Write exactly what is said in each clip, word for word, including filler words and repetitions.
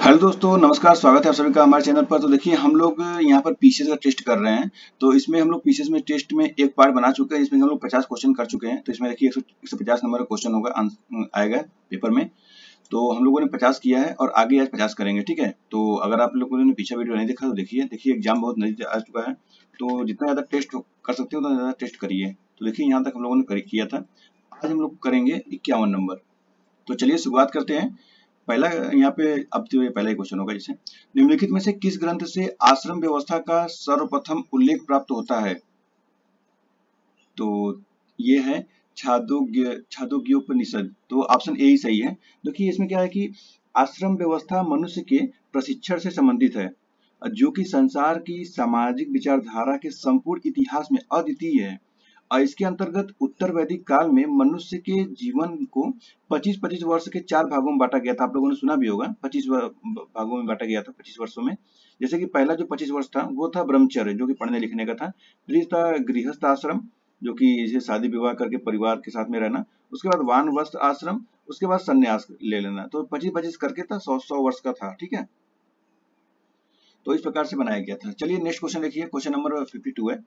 Hello दोस्तों, नमस्कार। स्वागत है आप सभी का हमारे चैनल पर। तो देखिए, हम लोग यहाँ पर पीसेस का टेस्ट कर रहे हैं। तो इसमें हम लोग पीसेस में टेस्ट में एक पार्ट बना चुके हैं, जिसमें हम लोग पचास क्वेश्चन कर चुके हैं। तो इसमें देखिए एक सौ पचास नंबर का क्वेश्चन होगा, आएगा पेपर में। तो हम लोगों ने पचास किया है और आगे आज पचास करेंगे, ठीक है। तो अगर आप लोगों ने पीछे वीडियो नहीं देखा तो देखिए देखिए एग्जाम बहुत नजदीक आ चुका है, तो जितना ज़्यादा टेस्ट कर सकते हो उतना ज़्यादा टेस्ट करिए। तो देखिए यहाँ तक हम लोगों ने किया था, आज हम लोग करेंगे इक्यावन नंबर। तो चलिए शुरुआत करते हैं। पहला यहाँ पे, अब तो ये पहला ही क्वेश्चन होगा। जैसे निम्नलिखित में से किस ग्रंथ से आश्रम व्यवस्था का सर्वप्रथम उल्लेख प्राप्त होता है? तो ये है छांदोग्य छांदोग्योपनिषद। तो ऑप्शन ए ही सही है। देखिए इसमें क्या है कि आश्रम व्यवस्था मनुष्य के प्रशिक्षण से संबंधित है, जो कि संसार की सामाजिक विचारधारा के संपूर्ण इतिहास में अद्वितीय है। और इसके अंतर्गत उत्तर वैदिक काल में मनुष्य के जीवन को पच्चीस पच्चीस वर्ष के चार भागों में बांटा गया था। आप लोगों ने सुना भी होगा, पच्चीस भागों में बांटा गया था पच्चीस वर्षों में। जैसे कि पहला जो पच्चीस वर्ष था वो था ब्रह्मचर्य, जो कि पढ़ने लिखने का था। फिर था गृहस्थ आश्रम, जो कि इसे शादी विवाह करके परिवार के साथ में रहना। उसके बाद वानप्रस्थ आश्रम, उसके बाद संन्यास ले लेना। तो पच्चीस पच्चीस करके था, सौ सौ वर्ष का था, ठीक है। तो इस प्रकार से बनाया गया था। चलिए नेक्स्ट क्वेश्चन देखिए, क्वेश्चन नंबर फिफ्टी टू है।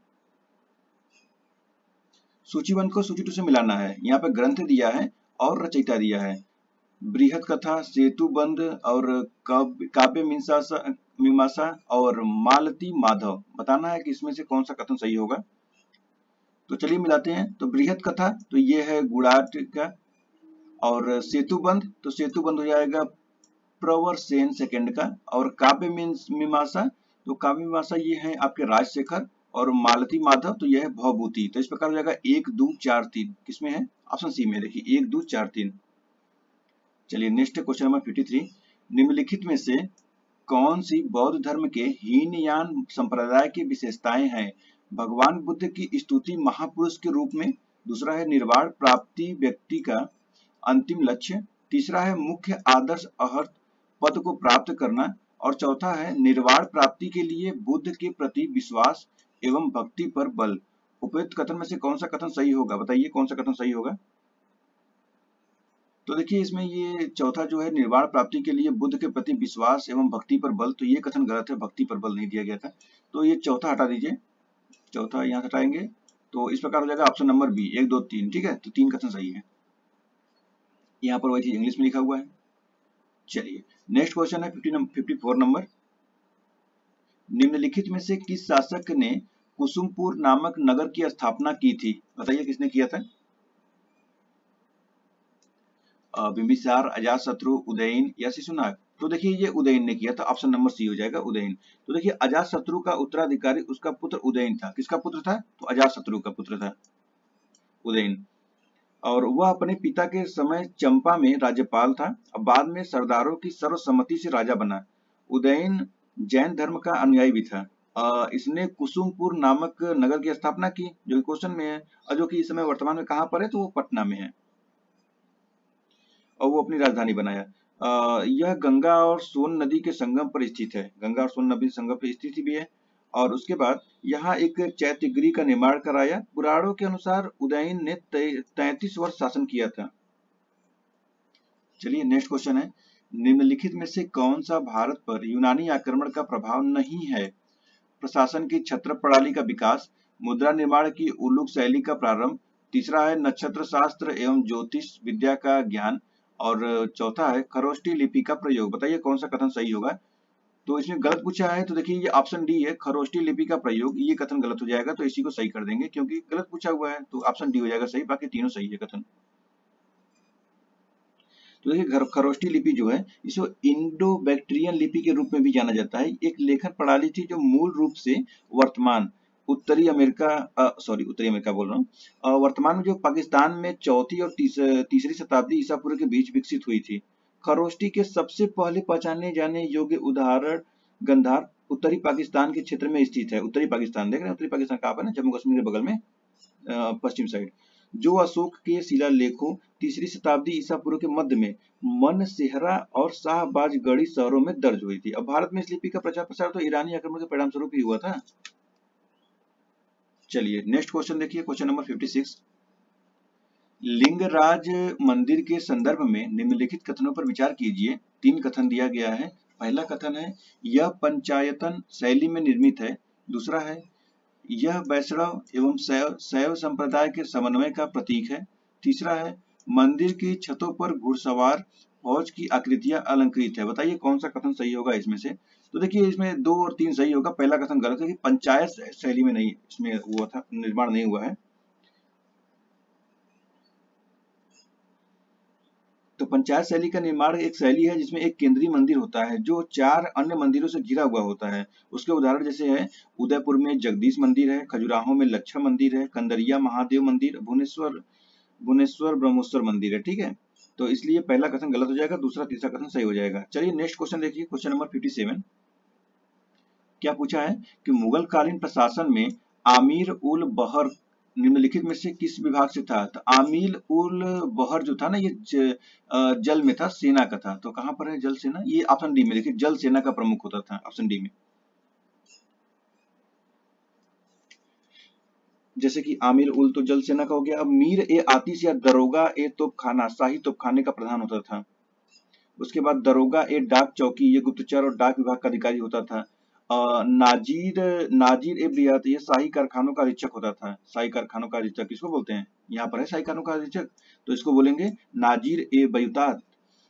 सूचीबंध को सूची टू से मिलाना है। यहाँ पे ग्रंथ दिया है और रचयिता दिया है। बृहत कथा, सेतुबंध और काव्य मीमांसा मीमांसा और मालती माधव। बताना है कि इसमें से कौन सा कथन सही होगा। तो चलिए मिलाते हैं। तो बृहत कथा तो ये है गुणाट का, और सेतुबंध तो सेतुबंध हो जाएगा प्रवरसेन सेकंड का, और काव्य मीमांसा तो काव्य मीमांसा ये है आपके राजशेखर, और मालती माधव तो यह है भवभूति। तो इस प्रकार हो जाएगा एक दो चार तीन। किसमें है? ऑप्शन सी में। देखिए एक दो चार तीन। चलिए next question number fifty three. निम्नलिखित में से कौन सी बौद्ध धर्म के हीनयान संप्रदाय की विशेषताएं हैं? भगवान बुद्ध की स्तुति महापुरुष के रूप में, दूसरा है निर्वाण प्राप्ति व्यक्ति का अंतिम लक्ष्य, तीसरा है मुख्य आदर्श अहर्त पद को प्राप्त करना, और चौथा है निर्वाण प्राप्ति के लिए बुद्ध के प्रति विश्वास एवं भक्ति पर बल। उपयुक्त कथन में से कौन सा कथन सही होगा? बताइए कौन सा कथन सही होगा। तो देखिए इसमें ये चौथा जो है निर्वाण प्राप्ति के लिए बुद्ध के प्रति विश्वास एवं भक्ति पर बल, तो ये कथन गलत है, भक्ति पर बल नहीं दिया गया था। तो ये चौथा हटा दीजिए, चौथा यहाँ हटाएंगे। तो इस प्रकार हो जाएगा ऑप्शन नंबर बी, एक दो तीन, ठीक है। तो तीन कथन सही है। यहाँ पर वही चीज इंग्लिश में लिखा हुआ है। चलिए नेक्स्ट क्वेश्चन है फिफ्टी फिफ्टी फोर नंबर। निम्नलिखित में से किस शासक ने कुसुमपुर नामक नगर की स्थापना की थी? बताइए किसने किया था। बिंबिसार, अजातशत्रु, उदयन या शिशुनाग। तो देखिए ये उदयन ने किया था, ऑप्शन नंबर सी हो जाएगा उदयन। तो देखिए अजातशत्रु का उत्तराधिकारी उसका पुत्र उदयन था। किसका पुत्र था? तो अजातशत्रु का पुत्र था उदयन। और वह अपने पिता के समय चंपा में राज्यपाल था, अब बाद में सरदारों की सर्वसम्मति से राजा बना। उदयन जैन धर्म का अनुयायी भी था। आ, इसने कुसुमपुर नामक नगर की स्थापना की, जो क्वेश्चन में है, और जो कि इस समय वर्तमान में कहाँ पर है? तो वो पटना में है, और वो अपनी राजधानी बनाया। आ, यह गंगा और सोन नदी के संगम पर स्थित है, गंगा और सोन नदी संगम पर स्थित भी है। और उसके बाद यहाँ एक चैत्यगृह का निर्माण कराया। पुराणों के अनुसार उदयन ने तैंतीस वर्ष शासन किया था। चलिए नेक्स्ट क्वेश्चन है। निम्नलिखित में से कौन सा भारत पर यूनानी आक्रमण का प्रभाव नहीं है? प्रशासन की छत्र प्रणाली का विकास, मुद्रा निर्माण की उलूक शैली का प्रारंभ, तीसरा है नक्षत्र शास्त्र एवं ज्योतिष विद्या का ज्ञान, और चौथा है खरोष्टी लिपि का प्रयोग। बताइए कौन सा कथन सही होगा। तो इसमें गलत पूछा है, तो देखिए ये ऑप्शन डी है, खरोष्टी लिपि का प्रयोग। ये कथन गलत हो जाएगा, तो इसी को सही कर देंगे क्योंकि गलत पूछा हुआ है। तो ऑप्शन डी हो जाएगा सही, बाकी तीनों सही है कथन। तो देखिए खरोष्टी लिपि जो है इसको इंडो बैक्टीरियन लिपि के रूप में भी जाना जाता है। एक लेखन प्रणाली थी जो मूल रूप से वर्तमान उत्तरी अमेरिका सॉरी उत्तरी अमेरिका बोल रहा हूँ वर्तमान में जो पाकिस्तान में चौथी और तीस, तीसरी शताब्दी ईसा पूर्व के बीच विकसित हुई थी। खरोष्टी के सबसे पहले पहचाने जाने योग्य उदाहरण गंधार उत्तरी पाकिस्तान के क्षेत्र में स्थित है। उत्तरी पाकिस्तान देख रहे हैं, उत्तरी पाकिस्तान कहाँ पर है? जम्मू कश्मीर के बगल में पश्चिम साइड। जो अशोक के शिलालेखों तीसरी शताब्दी ईसा पूर्व के मध्य में मनसेहरा और शाहबाजगढ़ी शहरों में दर्ज हुई थी। अब भारत में इस लिपि का प्रचार प्रसार तो ईरानी आक्रमण के परिणाम स्वरूप ही हुआ था। चलिए नेक्स्ट क्वेश्चन देखिए, question number fifty six. Lingaraj मंदिर के संदर्भ में निम्नलिखित कथनों पर विचार कीजिए। तीन कथन दिया गया है। पहला कथन है यह पंचायतन शैली में निर्मित है। दूसरा है यह वैष्णव एवं शैव शैव संप्रदाय के समन्वय का प्रतीक है। तीसरा है मंदिर की छतों पर घुड़सवार फौज की आकृतियां अलंकृत है। बताइए कौन सा कथन सही होगा इसमें से। तो देखिए इसमें दो और तीन सही होगा। पहला कथन गलत है कि पंचायत शैली में नहीं, इसमें हुआ था, निर्माण नहीं हुआ है। तो पंचायत शैली का निर्माण एक शैली है जिसमें एक केंद्रीय मंदिर होता है जो चार अन्य मंदिरों से घिरा हुआ होता है। उसके उदाहरण जैसे है उदयपुर में जगदीश मंदिर है, खजुराहो में लक्षण मंदिर है, कंदरिया महादेव मंदिर, भुवनेश्वर भुवनेश्वर ब्रह्मोत्सव मंदिर है। ठीक है, तो इसलिए पहला कथन गलत हो जाएगा, दूसरा तीसरा कथन सही हो जाएगा। चलिए नेक्स्ट क्वेश्चन देखिए, क्वेश्चन नंबर फिफ्टी सेवन। क्या पूछा है कि मुगल कालीन प्रशासन में आमीर उल बहर निम्नलिखित में से किस विभाग से था। तो आमीर उल बहर जो था ना, ये ज, अ, जल में था, सेना का था। तो कहां पर है जल सेना, ये ऑप्शन डी में। देखिए जल सेना का प्रमुख होता था, ऑप्शन डी में। जैसे कि आमिर उल तो जल सेना का हो गया। अब मीर ए आतिश या दरोगा ए तोपखाना, शाही तोपखाने का प्रधान होता था। उसके बाद दरोगा ए डाक चौकी, ये गुप्तचर और डाक विभाग का अधिकारी होता था। अ, नाजीर नाजीर ए बियात, ये शाही कारखानों का अधीक्षक होता था। शाही कारखानों का अधीक्षक किसको बोलते हैं, यहाँ पर है शाही कारखानों का अधीक्षक, तो इसको बोलेंगे नाजीर ए बयूतात।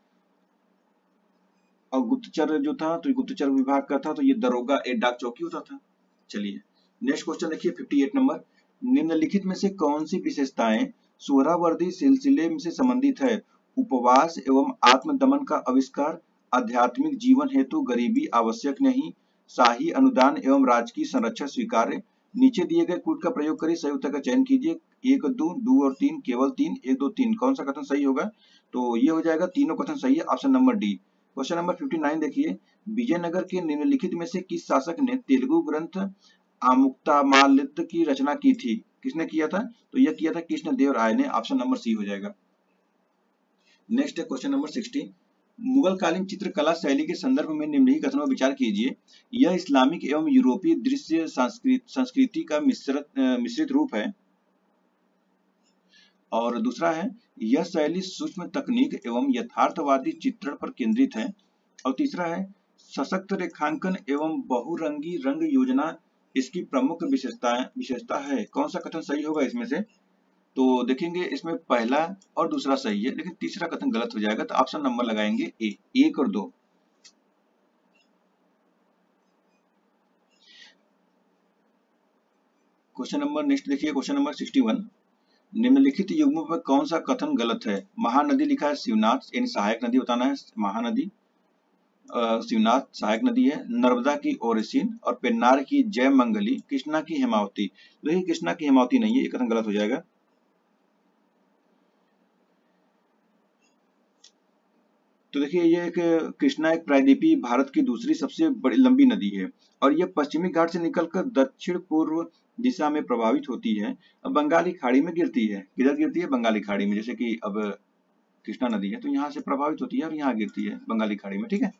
और गुप्तचर जो था, तो गुप्तचर विभाग का था, तो ये दरोगा ए डाक चौकी होता था। चलिए नेक्स्ट क्वेश्चन देखिए, फिफ्टी एट नंबर। निम्नलिखित में से कौन सी विशेषताएं सोहरावर्दी सिलसिले से संबंधित है। उपवास एवं आत्मदमन का आविष्कार, आध्यात्मिक जीवन हेतु गरीबी आवश्यक नहीं, शाही अनुदान एवं राजकीय संरक्षण स्वीकार्य। नीचे दिए गए कूट का प्रयोग करिए, सही उत्तर का चयन कीजिए। एक दो दो और तीन, केवल तीन, एक दो तीन, कौन सा कथन सही होगा। तो ये हो जाएगा, तीनों कथन सही है, option number D. Question number fifty nine देखिए, विजयनगर के निम्नलिखित में से किस शासक ने तेलुगु ग्रंथ आमुक्तमाल्यद की रचना की थी। किसने किया था, तो यह किया था कृष्णदेव राय ने, ऑप्शन नंबर सी हो जाएगा। नेक्स्ट है क्वेश्चन नंबर सिक्सटी। मुगल कालीन चित्रकला शैली के संदर्भ में निम्नलिखित कथनों पर विचार कीजिए। यह इस्लामिक एवं यूरोपीय दृश्य संस्कृति का मिश्रित मिश्रित रूप है। और दूसरा है यह शैली सूक्ष्म तकनीक एवं यथार्थवादी चित्रण पर केंद्रित है। और तीसरा है सशक्त रेखांकन एवं बहुरंगी रंग योजना इसकी प्रमुख विशेषता विशेषता है। कौन सा कथन सही होगा इसमें से। तो देखेंगे इसमें पहला और दूसरा सही है, लेकिन तीसरा कथन गलत हो जाएगा, तो ऑप्शन नंबर लगाएंगे ए, एक और दो। क्वेश्चन नंबर नेक्स्ट देखिए, क्वेश्चन नंबर सिक्सटी वन। निम्नलिखित युग्मों पर कौन सा कथन गलत है। महानदी लिखा है शिवनाथ, यानी सहायक नदी बताना है। महानदी शिवनाथ सहायक नदी है। नर्मदा की ओरसिन और पेन्नार की जयमंगली, कृष्णा की हेमावती। देखिए कृष्णा की हेमावती नहीं है, ये कथन गलत हो जाएगा। तो देखिए ये एक कृष्णा एक प्रायद्वीपीय भारत की दूसरी सबसे बड़ी लंबी नदी है और यह पश्चिमी घाट से निकलकर दक्षिण पूर्व दिशा में प्रभावित होती है, अब बंगाली खाड़ी में गिरती है। किधर गिरती है, बंगाली खाड़ी में। जैसे कि अब कृष्णा नदी है तो यहाँ से प्रभावित होती है और यहाँ गिरती है बंगाली खाड़ी में। ठीक है,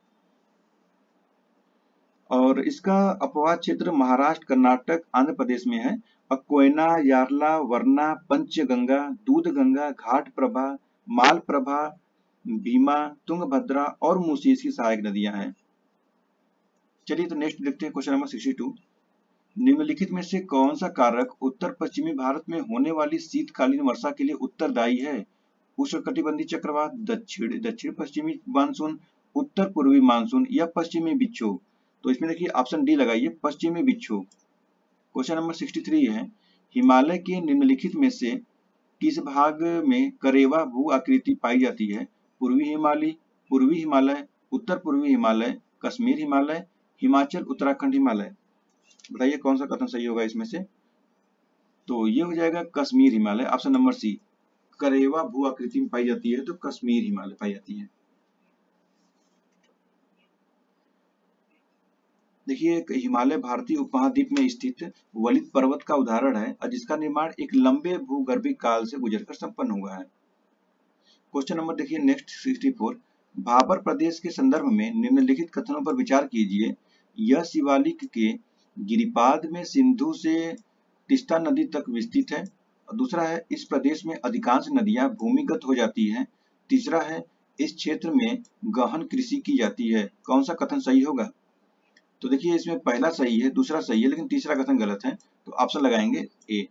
और इसका अपवाद क्षेत्र महाराष्ट्र, कर्नाटक, आंध्र प्रदेश में है। और कोयना, यार्ला, वरना, पंचगंगा, दूधगंगा, घाट प्रभा, माल प्रभा, भीमा, तुंगभद्रा और मूसी इसकी सहायक नदियां हैं। चलिए तो नेक्स्ट देखते हैं, क्वेश्चन नंबर सिक्सटी टू। निम्नलिखित में से कौन सा कारक उत्तर पश्चिमी भारत में होने वाली शीतकालीन वर्षा के लिए उत्तरदायी है। उष्णकटिबंधीय चक्रवात, दक्षिण दक्षिण पश्चिमी मानसून, उत्तर पूर्वी मानसून या पश्चिमी विक्षोभ। तो इसमें देखिए ऑप्शन डी लगाइए, पश्चिमी विक्षोभ। क्वेश्चन नंबर सिक्सटी थ्री है, हिमालय के निम्नलिखित में से किस भाग में करेवा भू आकृति पाई जाती है। पूर्वी हिमालय, पूर्वी हिमालय, उत्तर पूर्वी हिमालय, कश्मीर हिमालय, हिमाचल उत्तराखंड हिमालय। बताइए कौन सा कथन सही होगा इसमें से। तो ये हो जाएगा Kashmir Himalaya, option number C. करेवा भू आकृति में पाई जाती है तो कश्मीर हिमालय पाई जाती है। देखिए हिमालय भारतीय उपमहाद्वीप में स्थित वलित पर्वत का उदाहरण है और जिसका निर्माण एक लंबे भूगर्भीय काल से गुजरकर संपन्न हुआ है। क्वेश्चन नंबर देखिए नेक्स्ट सिक्सटी फोर। भाबर प्रदेश के संदर्भ में निम्नलिखित कथनों पर विचार कीजिए। यह शिवालिक के गिरिपाद में सिंधु से तीस्ता नदी तक विस्तृत है। दूसरा है इस प्रदेश में अधिकांश नदियां भूमिगत हो जाती हैं। तीसरा है इस क्षेत्र में गहन कृषि की जाती है, कौन सा कथन सही होगा? तो देखिए इसमें पहला सही है, दूसरा सही है, लेकिन तीसरा कथन गलत है, तो ऑप्शन लगाएंगे ए।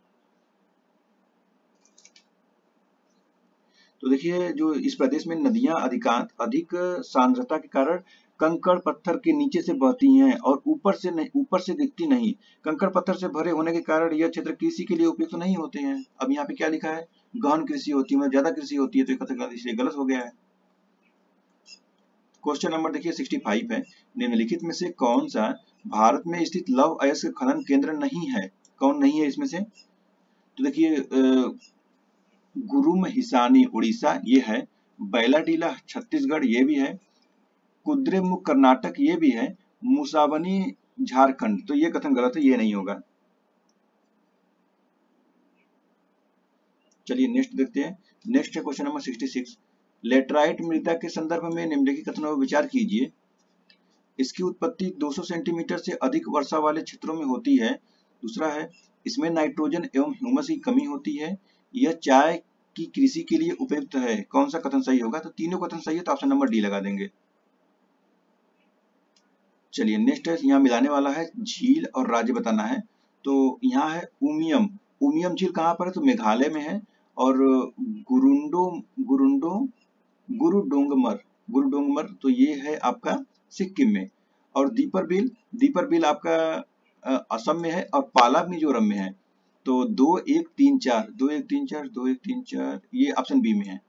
तो देखिए जो इस प्रदेश में नदियां अधिकांश अधिक सांद्रता के कारण कंकड़ पत्थर के नीचे से बहती हैं और ऊपर से नहीं ऊपर से दिखती नहीं। कंकड़ पत्थर से भरे होने के कारण यह क्षेत्र कृषि के लिए उपयुक्त तो नहीं होते हैं। अब यहाँ पे क्या लिखा है? गहन कृषि होती है, मतलब ज्यादा कृषि होती है, तो ये कथन इसलिए गलत हो गया है। क्वेश्चन नंबर देखिए पैंसठ है, निम्नलिखित में से कौन सा भारत में स्थित लौह अयस्क खनन केंद्र नहीं है? कौन नहीं है इसमें से? तो देखिए गुरुम हिसानी उड़ीसा ये है, बैलाडीला छत्तीसगढ़ ये भी है, कुद्रेमुख कर्नाटक ये भी है, मुसाबनी झारखंड, तो ये कथन गलत है, ये नहीं होगा। चलिए नेक्स्ट देखते हैं। नेक्स्ट है क्वेश्चन नंबर छियासठ, लेटराइट मृदा के संदर्भ में निम्नलिखित कथनों पर विचार कीजिए। इसकी उत्पत्ति दो सौ सेंटीमीटर से अधिक वर्षा वाले क्षेत्रों में होती है। दूसरा है, इसमें नाइट्रोजन एवं ह्यूमस की कमी होती है। यह चाय की कृषि के लिए उपयुक्त है, कौन सा कथन सही होगा? तो तीनों कथन सही है, तो ऑप्शन नंबर डी लगा देंगे। चलिए नेक्स्ट है, यहाँ मिलाने वाला है, झील और राज्य बताना है। तो यहाँ है उमियम। उमियम झील कहाँ पर है? तो मेघालय में है। और गुरुंडो गुरुंडो गुरुडोंगमर गुरुडोंगमर तो ये है आपका सिक्किम में। और दीपर बिल दीपर बिल आपका असम में है, और पाला मिजोरम में है। तो दो एक तीन चार दो एक तीन चार दो एक तीन चार ये ऑप्शन बी में है।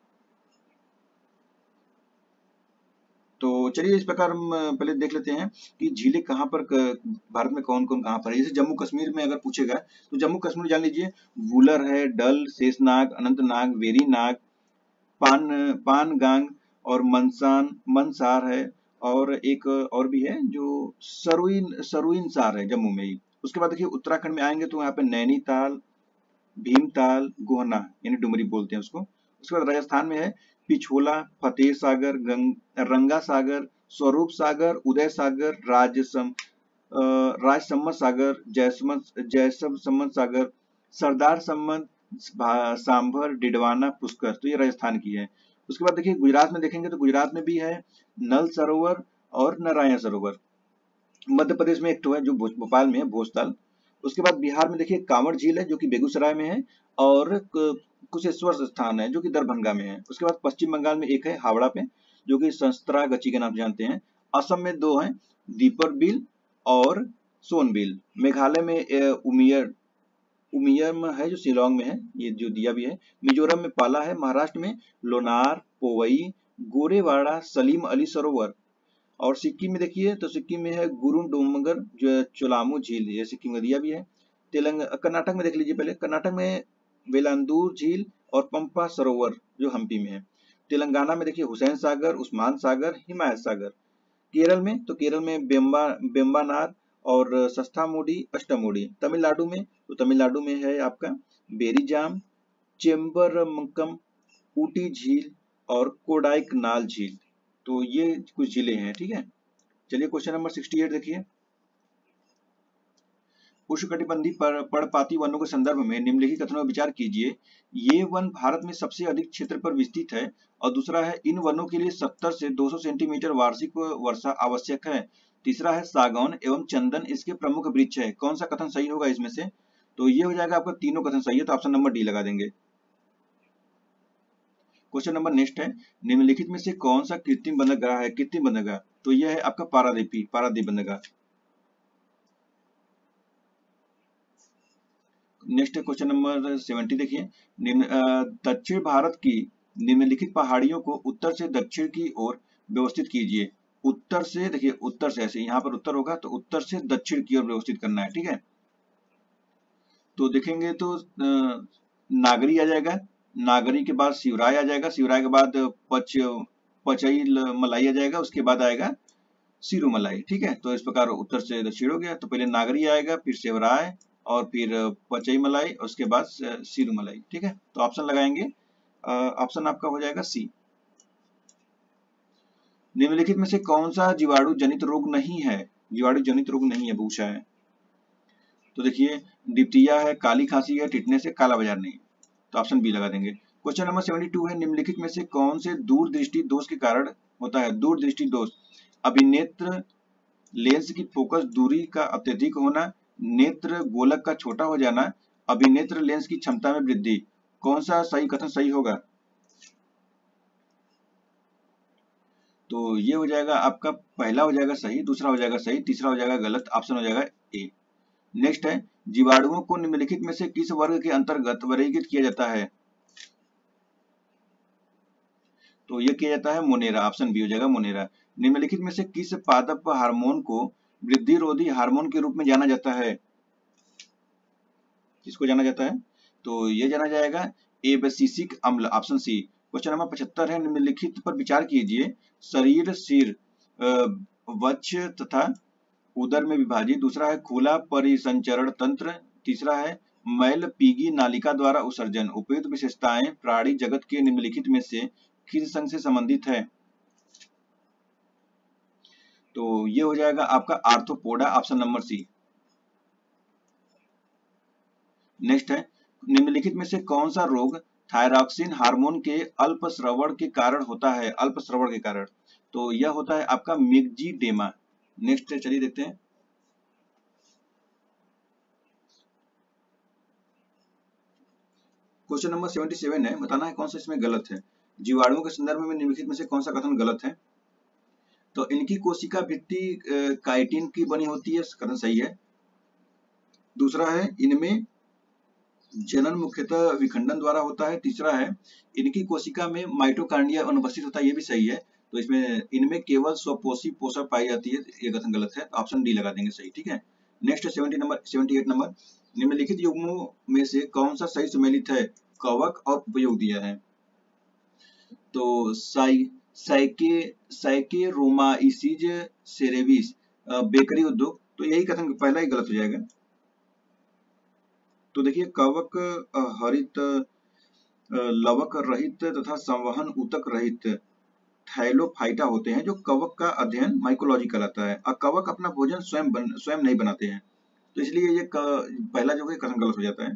तो चलिए इस प्रकार हम पहले देख लेते हैं कि झीलें कहाँ पर भारत में कौन कौन कहाँ पर है। जैसे जम्मू कश्मीर में अगर पूछेगा तो जम्मू कश्मीर जान लीजिए, वुलर है, डल, शेषनाग, अनंतनाग, वेरीनाग, पान पानगांग और मनसान मनसार है। और एक और भी है जो सरुइन सरुइनसार है जम्मू में ही। उसके बाद देखिए उत्तराखंड में आएंगे तो यहाँ पे नैनीताल, भीमताल, गोहना यानी डुमरी बोलते हैं उसको। उसके बाद राजस्थान में है पिछोला, फतेह सागर, गंग, रंगा सागर, स्वरूप सागर, उदय सागर, राजसम राजसम्मत सागर, जयसमत जयसम सम्मत सागर, सरदार सम्मत, सांभर, डिडवाना, पुष्कर, तो ये राजस्थान की है। उसके बाद देखिए गुजरात में देखेंगे तो गुजरात में भी है नल सरोवर और नारायण सरोवर। मध्य प्रदेश में एक तो है जो भोपाल में है, भोजताल। उसके बाद बिहार में देखिए कांवड़ झील है जो कि बेगूसराय में है, और कुशेश्वर स्थान है जो कि दरभंगा में है। उसके बाद पश्चिम बंगाल में एक है हावड़ा पे जो कि संतरागाछी के नाम से जानते हैं। असम में दो हैं, दीपर बिल और सोनबिल। मेघालय में उमियर उमियम है जो शिलोंग में है, ये जो दिया भी है। मिजोरम में पाला है। महाराष्ट्र में लोनार, पोवई, गोरेवाड़ा, सलीम अली सरोवर। और सिक्किम में देखिए तो सिक्किम में है गुरुडोंगर जो चोलामू झील, ये सिक्किम का दिया भी है। तेलंगाना कर्नाटक में देख लीजिए, पहले कर्नाटक में वेलांदूर झील और पंपा सरोवर जो हम्पी में है। तेलंगाना में देखिए हुसैन सागर, उस्मान सागर, हिमायत सागर। केरल में तो केरल में बेम्बा बेम्बानार और सस्थामूडी, अष्टमूडी। तमिलनाडु में तो तमिलनाडु में है आपका बेरीजाम, चेम्बरमंकम, ऊटी झील और कोडाइकनाल झील। तो ये कुछ जिले हैं, ठीक है। चलिए क्वेश्चन नंबर अड़सठ देखिए। उष्णकटिबंधीय पर्णपाती वनों के संदर्भ में निम्नलिखित कथनों पर विचार कीजिए। ये वन भारत में सबसे अधिक क्षेत्र पर विस्तृत है। और दूसरा है, इन वनों के लिए सत्तर से दो सौ सेंटीमीटर वार्षिक वर्षा आवश्यक है। तीसरा है, सागौन एवं चंदन इसके प्रमुख वृक्ष है। कौन सा कथन सही होगा इसमें से? तो ये हो जाएगा आपका तीनों कथन सही है, तो ऑप्शन नंबर डी लगा देंगे। क्वेश्चन नंबर नेक्स्ट है, निम्नलिखित में से कौन सा कृत्रिम बंदरगाह है? कृत्रिम बंदरगाह तो यह है आपका पारादीपी पारादीप बंदरगाह। नेक्स्ट है क्वेश्चन नंबर सत्तर देखिए। निम्न दक्षिण भारत की निम्नलिखित पहाड़ियों को उत्तर से दक्षिण की ओर व्यवस्थित कीजिए। उत्तर से देखिए, उत्तर से ऐसे यहाँ पर उत्तर होगा तो उत्तर से दक्षिण की ओर व्यवस्थित करना है, ठीक है। तो देखेंगे तो नागरी आ जाएगा, नागरी के बाद शिवराय आ जाएगा, शिवराय के बाद पच पचई मलाई आ जाएगा, उसके बाद आएगा सिरुमलाई, ठीक है। तो इस प्रकार उत्तर से दक्षिण हो गया। तो पहले नागरी आएगा, फिर शिवराय और फिर पचई मलाई, उसके बाद सिरुमलाई, ठीक है। तो ऑप्शन लगाएंगे, ऑप्शन आपका हो जाएगा सी। निम्नलिखित में से कौन सा जीवाणु जनित रोग नहीं है? जीवाणु जनित रोग नहीं है, पूछा है। तो देखिए डिप्थिया है, काली खांसी है, टिटनेस है, काला बाजार नहीं, तो ऑप्शन बी लगा देंगे। क्वेश्चन नंबर बहत्तर है, निम्नलिखित में से कौन से दूरदृष्टि दोष के कारण होता है? दूरदृष्टि दोष, अभिनेत्र लेंस की फोकस दूरी का अत्यधिक होना, नेत्र गोलक का छोटा हो जाना, अभिनेत्र लेंस की क्षमता में वृद्धि। कौन सा सही कथन सही होगा? तो ये हो जाएगा आपका पहला हो जाएगा सही, दूसरा हो जाएगा सही, तीसरा हो जाएगा गलत, ऑप्शन हो जाएगा ए। नेक्स्ट है, जीवाणुओं को निम्नलिखित में से किस वर्ग के अंतर्गत वर्गीकृत किया जाता है? तो ये किया जाता है मोनेरा, ऑप्शन बी हो जाएगा मोनेरा। निम्नलिखित में से किस पादप हार्मोन को वृद्धिरोधी हार्मोन के रूप में जाना जाता है? किसको जाना जाता है? तो ये जाना जाएगा एबसिसिक अम्ल, ऑप्शन सी। क्वेश्चन नंबर पचहत्तर है, निम्नलिखित पर विचार कीजिए। शरीर सिर वक्ष तथा उदर में विभाजित, दूसरा है खुला परिसंचरण तंत्र, तीसरा है मैल पीगी नालिका द्वारा उत्सर्जन। उपयुक्त विशेषताएं प्राणी जगत के निम्नलिखित में से किस संघ से संबंधित है? तो ये हो जाएगा आपका arthropoda, option number C. Next है, निम्नलिखित में से कौन सा रोग थायरॉक्सिन हार्मोन के अल्प स्रवण के कारण होता है? अल्प स्रवण के कारण, तो यह होता है आपका मिग्जीडेमा। नेक्स्ट चलिए देखते हैं। क्वेश्चन नंबर सतहत्तर है, बताना है कौन सा इसमें गलत है। जीवाणुओं के संदर्भ में निम्नलिखित में से कौन सा कथन गलत है? तो इनकी कोशिका भित्ति काइटिन की बनी होती है, कथन सही है। दूसरा है, इनमें जनन मुख्यतः विखंडन द्वारा होता है। तीसरा है, इनकी कोशिका में माइटोकांड्रिया अनुपस्थित होता है, ये भी सही है। तो इसमें इनमें केवल स्वपोषी पोषक पाई जाती है, ये कथन गलत है, तो ऑप्शन डी लगा देंगे सही, ठीक है। नेक्स्ट सेवेंटी नंबर अठहत्तर नंबर, निम्नलिखित युग्मों में से कौन सा सही सम्मिलित है? कवक और उपयोग दिया है। तो साइ साइके साइकेरोमाइसीज सेरेविस बेकरी उद्योग, तो यही कथन पहला ही गलत हो जाएगा। तो देखिए, कवक हरित लवक रहित तथा संवहन ऊतक रहित थैलोफाइटा होते हैं, जो कवक का अध्ययन माइकोलॉजी कहलाता है। और कवक अपना भोजन स्वयं बन, स्वयं नहीं बनाते हैं, तो इसलिए ये क, पहला जो है कथन गलत हो जाता है।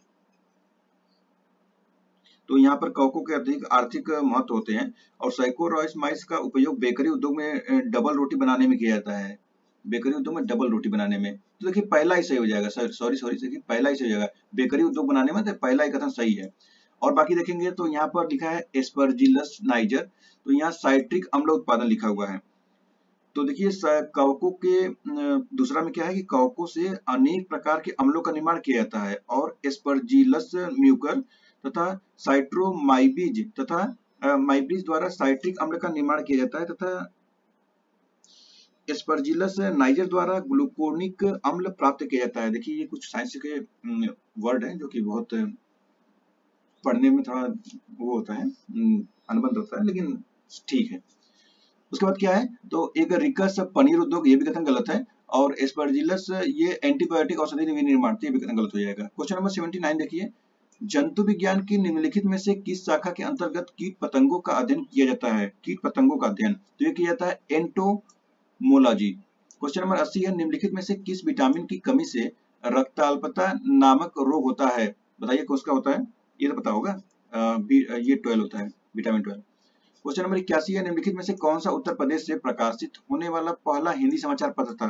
तो यहाँ पर कवकों के अधिक आर्थिक महत्व होते हैं। और साइकोरॉयसमाइस का उपयोग बेकरी उद्योग में डबल रोटी बनाने में किया जाता है, बेकरी उद्योग में डबल रोटी बनाने में। तो देखिए पहला ही सही हो जाएगा, सॉरी सॉरी देखिए पहला ही सही हो जाएगा, बेकरी उद्योग बनाने में, तो पहला ही कथन सही है। और बाकी देखेंगे तो यहाँ पर लिखा है एस्परजिलस नाइजर, तो यहाँ साइट्रिक अम्ल उत्पादन लिखा हुआ है। तो देखिए कवकों के दूसरा में क्या है कि कवकों से अनेक प्रकार के अम्लों का निर्माण किया जाता है, और एस्परजिलस म्यूकर तथा साइट्रोमाइबिज तथा माइबिज द्वारा साइट्रिक अम्ल का निर्माण किया जाता है, तथा एस्परजिलस नाइजर द्वारा ग्लूकोनिक अम्ल प्राप्त किया जाता है। देखिए ये कुछ साइंस के वर्ड हैं जो कि बहुत पढ़ने में थोड़ा वो होता है, अनुबंध होता है, लेकिन ठीक है। उसके बाद क्या है, तो एक रिकस पनीर उद्योग, ये भी कथन गलत है। और एस्परजिलस ये एंटीबायोटिक औषधि निर्माण, ये भी कथन गलत हो जाएगा। क्वेश्चन नंबर उन्यासी देखिए, जंतु विज्ञान की निम्नलिखित में से किस शाखा के अंतर्गत कीट पतंगों का अध्ययन किया जाता है? कीट पतंगों का अध्ययन, तो ये किया जाता है एंटोमोलॉजी। क्वेश्चन नंबर अस्सी है, निम्नलिखित में से किस विटामिन की कमी से रक्ताल्पता नामक रोग होता है? बताइए कौन सा होता है, ये तो पता होगा, ये ट्वेल्व होता है, विटामिन ट्वेल्व। क्वेश्चन नंबर इक्यासी है, निम्नलिखित में से कौन सा उत्तर प्रदेश से प्रकाशित होने वाला पहला हिंदी समाचार पत्र था?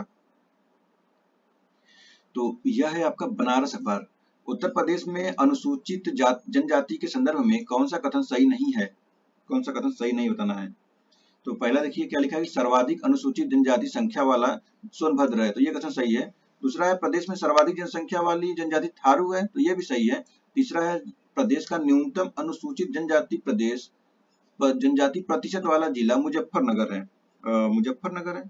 तो यह है आपका बनारस अखबार। उत्तर प्रदेश में अनुसूचित जनजाति के संदर्भ में कौन सा कथन सही नहीं है? कौन सा कथन सही नहीं बताना है? तो पहला देखिए क्या लिखा है कि सर्वाधिक अनुसूचित जनजाति संख्या वाला सोनभद्र है, तो ये कथन सही है। दूसरा है प्रदेश में सर्वाधिक जनसंख्या वाली जनजाति थारू है, तो ये भी सही है। तीसरा है प्रदेश का न्यूनतम अनुसूचित जनजाति प्रदेश जनजाति प्रतिशत वाला जिला मुजफ्फरनगर है, मुजफ्फरनगर है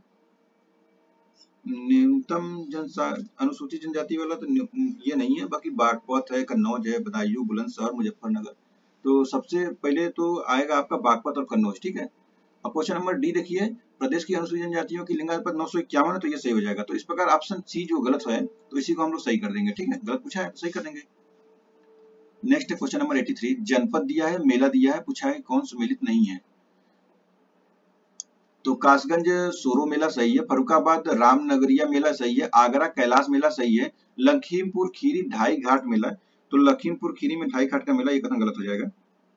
न्यूनतम जनसा अनुसूचित जनजाति वाला, तो ये नहीं है। बाकी बागपत है, कन्नौज है, बदायूं, बुलंदशहर, मुजफ्फरनगर, तो सबसे पहले तो आएगा आपका बागपत और कन्नौज, ठीक है। अब क्वेश्चन नंबर डी देखिए, प्रदेश की अनुसूचित जनजातियों की लिंगानुपात नौ सौ इक्यावन है, तो ये सही हो जाएगा। तो इस प्रकार ऑप्शन सी जो गलत है, तो इसी को हम लोग सही कर देंगे, ठीक है, गलत पूछा है तो सही कर देंगे। नेक्स्ट क्वेश्चन नंबर तिरासी, जनपद दिया है, मेला दिया है, पूछा है कौन सम्मिलित नहीं है? तो कासगंज सोरो मेला सही है, फरुखाबाद रामनगरिया मेला सही है, आगरा कैलाश मेला सही है, लखीमपुर खीरी ढाई घाट मेला, तो लखीमपुर खीरी में ढाई घाट का मेला, ये कथन गलत हो जाएगा।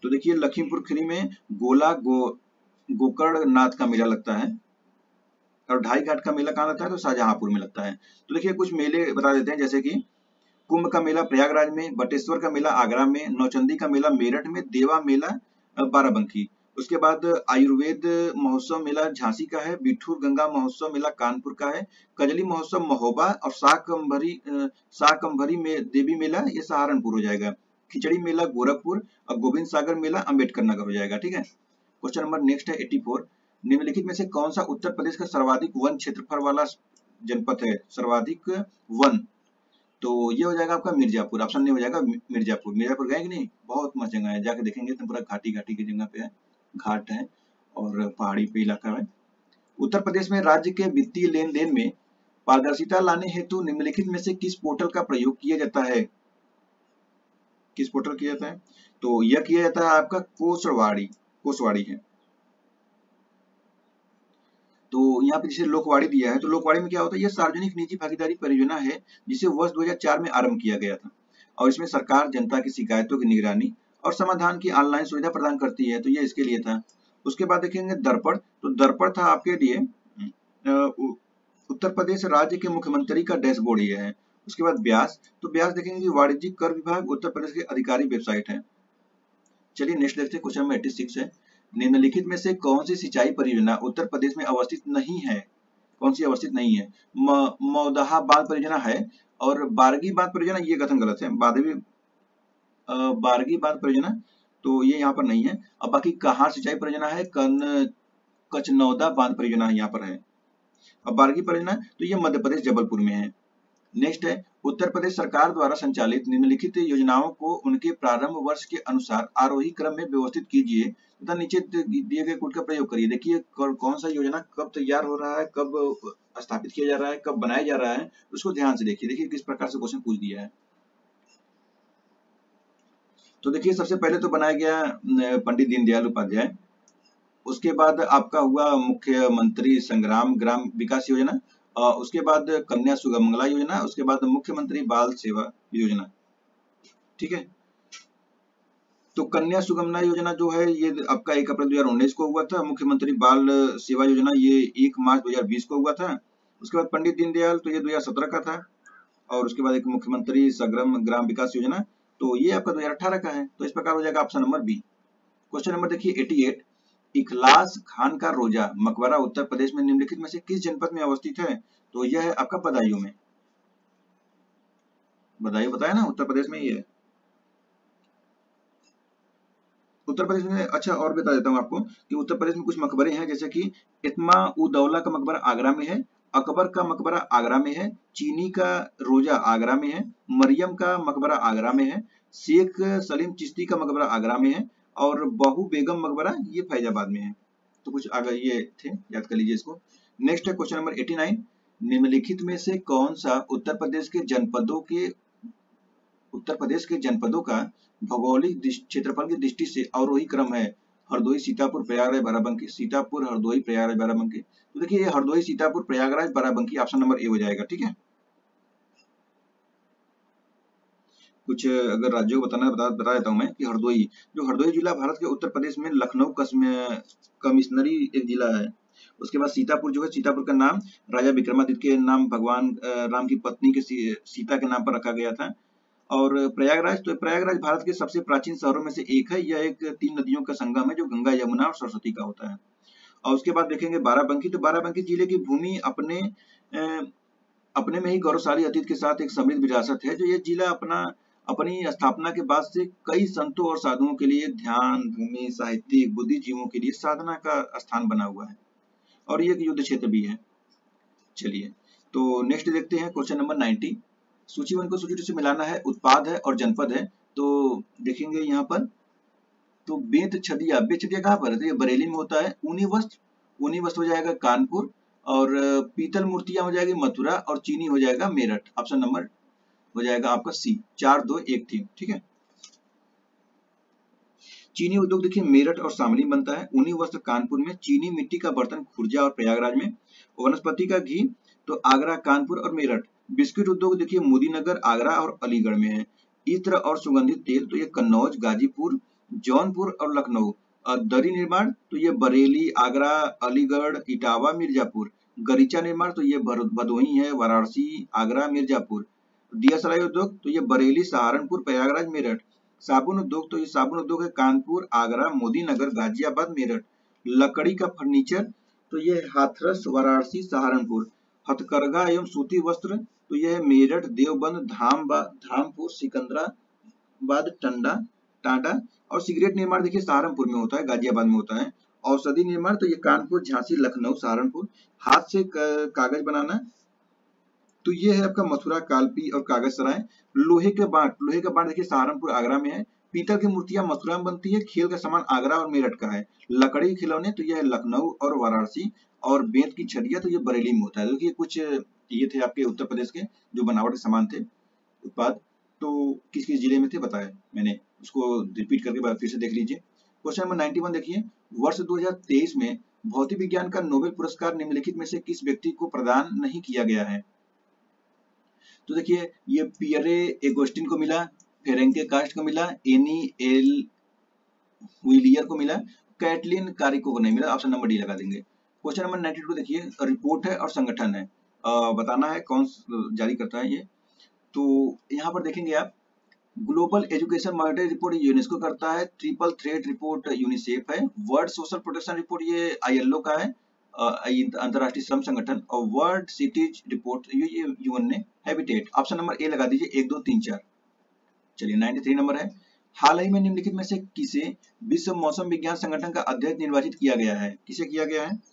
तो देखिए लखीमपुर खीरी में गोला गो गोकर्णनाथ का मेला लगता है, और ढाई घाट का मेला कहाँ लगता है, तो शाहजहांपुर में लगता है। तो देखिए कुछ मेले बता देते हैं, जैसे कि कुंभ का मेला प्रयागराज में, बटेश्वर का मेला आगरा में, नौचंदी का मेला मेरठ में, देवा मेला बाराबंकी। उसके बाद आयुर्वेद महोत्सव मेला झांसी का है, बिठूर गंगा महोत्सव मेला कानपुर का है, कजली महोत्सव महोबा, और शाकंभरी शाकंभरी में देवी मेला ये सहारनपुर हो जाएगा, खिचड़ी मेला गोरखपुर, और गोविंद सागर मेला अम्बेडकर नगर हो जाएगा। ठीक है, क्वेश्चन नंबर नेक्स्ट है चौरासी, निम्नलिखित में से कौन सा उत्तर प्रदेश का सर्वाधिक वन क्षेत्रफल वाला जनपद है, सर्वाधिक वन, तो ये हो जाएगा आपका मिर्जापुर, ऑप्शन नहीं हो जाएगा मिर्जापुर। मिर्जापुर गए कि नहीं, बहुत मस्त जगह है, जाके देखेंगे तो पूरा घाटी घाटी की जगह पे है, घाट है और पहाड़ी पे इलाका है। उत्तर प्रदेश में राज्य के वित्तीय लेन देन में पारदर्शिता लाने हेतु निम्नलिखित में से किस पोर्टल का प्रयोग किया जाता है, किस पोर्टल किया जाता है, तो यह किया जाता है आपका कोसवाड़ी, कोसवाड़ी है। तो यहाँ पे जैसे लोकवाड़ी दिया है, तो लोकवाड़ी में क्या होता है, यह सार्वजनिक निजी भागीदारी परियोजना है जिसे वर्ष दो हज़ार चार में आरंभ किया गया था, और इसमें सरकार जनता की शिकायतों की निगरानी और समाधान की ऑनलाइन सुविधा प्रदान करती है, तो ये इसके लिए था। उसके बाद देखेंगे दर्पण, तो दर्पण था आपके लिए उत्तर प्रदेश राज्य के मुख्यमंत्री का डैशबोर्ड ये है। उसके बाद ब्यास, तो ब्यास देखेंगे वाणिज्यिक कर विभाग उत्तर प्रदेश के अधिकारी वेबसाइट है। चलिए नेक्स्ट देखते हैं, क्वेश्चन नंबर छियासी है, निम्नलिखित में से कौन सी सिंचाई परियोजना उत्तर प्रदेश में अवस्थित नहीं है, कौन सी अवस्थित नहीं है, मौदहा बांध परियोजना है, और बारगी बांध परियोजना, ये कथन गलत है, बारगी बारगी बांध परियोजना तो ये यहाँ पर नहीं है। अब बाकी कहार सिंचाई परियोजना है, कन कचनौदा बांध परियोजना यहाँ पर है। अब बारगी परियोजना तो ये मध्य प्रदेश जबलपुर में है। नेक्स्ट है, उत्तर प्रदेश सरकार द्वारा संचालित निम्नलिखित योजनाओं को उनके प्रारंभ वर्ष के अनुसार आरोही क्रम में व्यवस्थित कीजिए तथा नीचे दिए गए कोड का प्रयोग करिए। देखिए कौन सा योजना कब तैयार हो रहा है, कब स्थापित किया जा रहा है, कब बनाया जा रहा है, उसको ध्यान से देखिए। देखिए किस प्रकार से क्वेश्चन पूछ दिया है। तो देखिए सबसे पहले तो बनाया गया पंडित दीनदयाल उपाध्याय, उसके बाद आपका हुआ मुख्यमंत्री संग्राम ग्राम विकास योजना, Uh, उसके बाद कन्या सुगमंगला योजना, उसके बाद मुख्यमंत्री बाल सेवा योजना। ठीक है, तो कन्या सुगमंगला योजना जो है ये आपका एक अप्रैल दो हज़ार उन्नीस को हुआ था, मुख्यमंत्री बाल सेवा योजना ये एक मार्च दो हज़ार बीस को हुआ था। उसके बाद पंडित दीनदयाल तो ये दो हज़ार सत्रह का था, और उसके बाद एक मुख्यमंत्री सग्रम ग्राम विकास योजना तो ये आपका दो हज़ार अठारह का है। तो इस प्रकार हो जाएगा option number B. Question number देखिए अठासी, इखलास खान का रोजा मकबरा उत्तर प्रदेश में निम्नलिखित में से किस जनपद में अवस्थित है, तो यह है आपका बदायूं में। बदायूं बताया ना उत्तर प्रदेश में ही है, उत्तर प्रदेश में। अच्छा और बता देता हूं आपको कि उत्तर प्रदेश में कुछ मकबरे हैं, जैसे कि इत्मा उदौला का मकबरा आगरा में है, अकबर का मकबरा आगरा में है, चीनी का रोजा आगरा में है, मरियम का मकबरा आगरा में है, शेख सलीम चिश्ती का मकबरा आगरा में है, और बहू बेगम मकबरा ये फैजाबाद में है। तो कुछ आगे ये थे, याद कर लीजिए इसको। नेक्स्ट है क्वेश्चन नंबर नवासी, निम्नलिखित में से कौन सा उत्तर प्रदेश के जनपदों के उत्तर प्रदेश के जनपदों का भौगोलिक क्षेत्रफल की दृष्टि से अवरोही क्रम है, हरदोई सीतापुर प्रयागराज बाराबंकी, सीतापुर हरदोई प्रयागराज बाराबंकी। तो देखिए ये Hardoi Sitapur Prayagraj Barabanki option number A हो जाएगा। ठीक है, कुछ अगर राज्यों को बताना बता बता देता हूं मैं कि हरदोई, जो हरदोई जिला भारत के उत्तर प्रदेश में लखनऊ कमिश्नरी एक जिला है। उसके बाद सीतापुर जो है, सीतापुर का नाम राजा विक्रमादित्य के नाम भगवान राम की पत्नी के सीता के नाम पर रखा गया था। और प्रयागराज, तो प्रयागराज भारत के सबसे प्राचीन शहरों में से एक है, यह एक तीन नदियों का संगम है जो गंगा यमुना और सरस्वती का होता है। और उसके बाद देखेंगे बाराबंकी, तो बाराबंकी जिले की भूमि अपने अ, अपने में ही गौरवशाली अतीत के साथ एक समृद्ध विरासत है, जो ये जिला अपना अपनी स्थापना के बाद से कई संतों और साधुओं के लिए ध्यान भूमि, साहित्यिक बुद्धिजीवों के लिए साधना का स्थान बना हुआ है, और ये एक युद्ध क्षेत्र भी है। चलिए तो नेक्स्ट देखते हैं क्वेश्चन नंबर नब्बे, सूची वन को सूची टू से मिलाना है, उत्पाद है और जनपद है। तो देखेंगे यहाँ पर, तो बेत छदिया, बेत छदिया कहाँ पर है, तो ये बरेली में होता है। ऊनी वस्त्र, ऊनी वस्त्र हो जाएगा कानपुर, और पीतल मूर्तियां हो जाएगी मथुरा, और चीनी हो जाएगा मेरठ। ऑप्शन नंबर हो जाएगा आपका सी, चार दो एक तीन। ठीक है, चीनी उद्योग देखिए मेरठ और शामली बनता है। ऊनी वस्त्र कानपुर में, चीनी मिट्टी का बर्तन खुर्जा और प्रयागराज में, वनस्पति का घी तो आगरा, कानपुर और मेरठ। बिस्किट उद्योग देखिए मोदीनगर, आगरा और अलीगढ़ में है। इत्र और सुगंधित तेल तो ये कन्नौज, गाजीपुर, जौनपुर और लखनऊ। दरी निर्माण तो ये बरेली, आगरा, अलीगढ़, इटावा, मिर्जापुर। गरीचा निर्माण तो ये भदोही है, वाराणसी, आगरा, मिर्जापुर। दिया सलाई उद्योग तो ये बरेली, सहारनपुर, प्रयागराज, मेरठ। साबुन उद्योग तो ये साबुन उद्योग है कानपुर, आगरा, मोदी नगर, गाजियाबाद, मेरठ। लकड़ी का फर्नीचर तो ये हाथरस, वाराणसी, सहारनपुर। हथकरघा एवं सूती वस्त्र तो यह है मेरठ, देवबंद, धाम धामपुर, सिकंदराबाद, टंडा टाटा। और सिगरेट निर्माण देखिए सहारनपुर में होता है, गाजियाबाद में होता है। औषधि निर्माण तो ये कानपुर, झांसी, लखनऊ, सहारनपुर। हाथ से कागज बनाना तो ये है आपका मथुरा, कालपी और कागज सराय। लोहे के बाट, लोहे का बाट देखिए सहारनपुर, आगरा में है। पीतल की मूर्तियां मथुरा में बनती है। खेल का सामान आगरा और मेरठ का है। लकड़ी के खिलौने तो यह है लखनऊ और वाराणसी। और बेंत की छड़िया तो ये बरेली में होता है। देखिए कुछ ये थे आपके उत्तर प्रदेश के जो बनावट के सामान थे उत्पाद, तो किस किस जिले में थे बताए मैंने, उसको रिपीट करके बाद फिर से देख लीजिए। क्वेश्चन नंबर इक्यानवे देखिए, वर्ष दो हज़ार तेईस में भौतिक विज्ञान का नोबेल पुरस्कार निम्नलिखित में से किस व्यक्ति को प्रदान नहीं किया गया है? तो देखिए ये पियरे एगोस्टिन को मिला, फेरेंके कास्ट को मिला, एनी एल विलियर को मिला, कैटलिन कारिको को नहीं मिला। ऑप्शन नंबर डी लगा देंगे। क्वेश्चन नंबर बानवे देखिए, रिपोर्ट है और संगठन है, आ, बताना है कौन जारी करता है ये। तो यहाँ पर देखेंगे आप, global education monitory report UNESCO करता है, ट्रिपल थ्रेड रिपोर्ट यूनिसेफ है, वर्ल्ड सोशल प्रोटेक्शन रिपोर्ट ये आईएलओ का है, अंतरराष्ट्रीय श्रम संगठन। और वर्ल्ड सिटीज रिपोर्ट ये यूएन ने, हैबिटेट। ऑप्शन नंबर ए लगा दीजिए, एक दो तीन चार। चलिए तिरानवे नंबर है, हाल ही में निम्नलिखित में से किसे विश्व मौसम विज्ञान संगठन का अध्यक्ष निर्वाचित किया गया है? किसे किया गया है?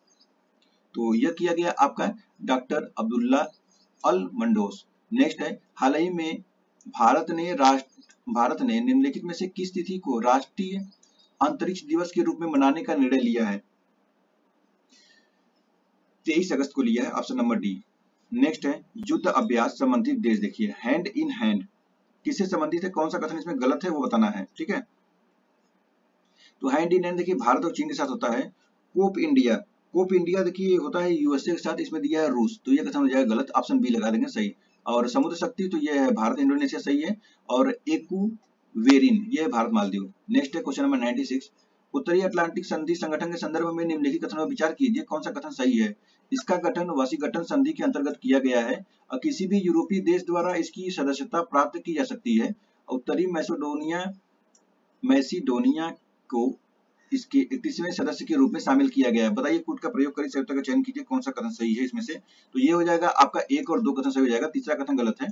तो यह किया गया आपका doctor Abdullah Al Mandous. Next है, हाल ही में भारत ने राष्ट्र भारत ने निम्नलिखित में से किस तिथि को राष्ट्रीय अंतरिक्ष दिवस के रूप में मनाने का निर्णय लिया है? तेईस अगस्त को लिया है। Option number D. नेक्स्ट है, युद्ध अभ्यास संबंधित देश देखिए, हैंड इन हैंड किससे संबंधित है? कौन सा कथन इसमें गलत है वो बताना है, ठीक है। तो हैंड इन हैंड देखिए भारत और चीन के साथ होता है। कोप इंडिया, कोप इंडिया देखिए होता है यूएसए के साथ, इसमें दिया है रूस, तो ये कथन हो जाएगा गलत। ऑप्शन बी लगा देंगे सही। और समुद्र शक्ति तो ये है भारत इंडोनेशिया, सही है। और एकू वेरिन ये है भारत मालदीव। नेक्स्ट है क्वेश्चन नंबर छियानवे, उत्तरी अटलांटिक संधि संगठन के संदर्भ में निम्नलिखित कथनों पर विचार कीजिए, कौन सा कथन सही है? इसका गठन वाशिंगटन संधि के अंतर्गत किया गया है और किसी भी यूरोपीय देश द्वारा इसकी सदस्यता प्राप्त की जा सकती है। उत्तरी मैसेडोनिया मैसिडोनिया को इसके इकतीसवें सदस्य के रूप में शामिल किया गया है। बताइए कूट का प्रयोग कर संयुक्त का चयन कीजिए, कौन सा कथन सही है इसमें से? तो ये हो जाएगा आपका एक और दो कथन सही हो जाएगा, तीसरा कथन गलत है।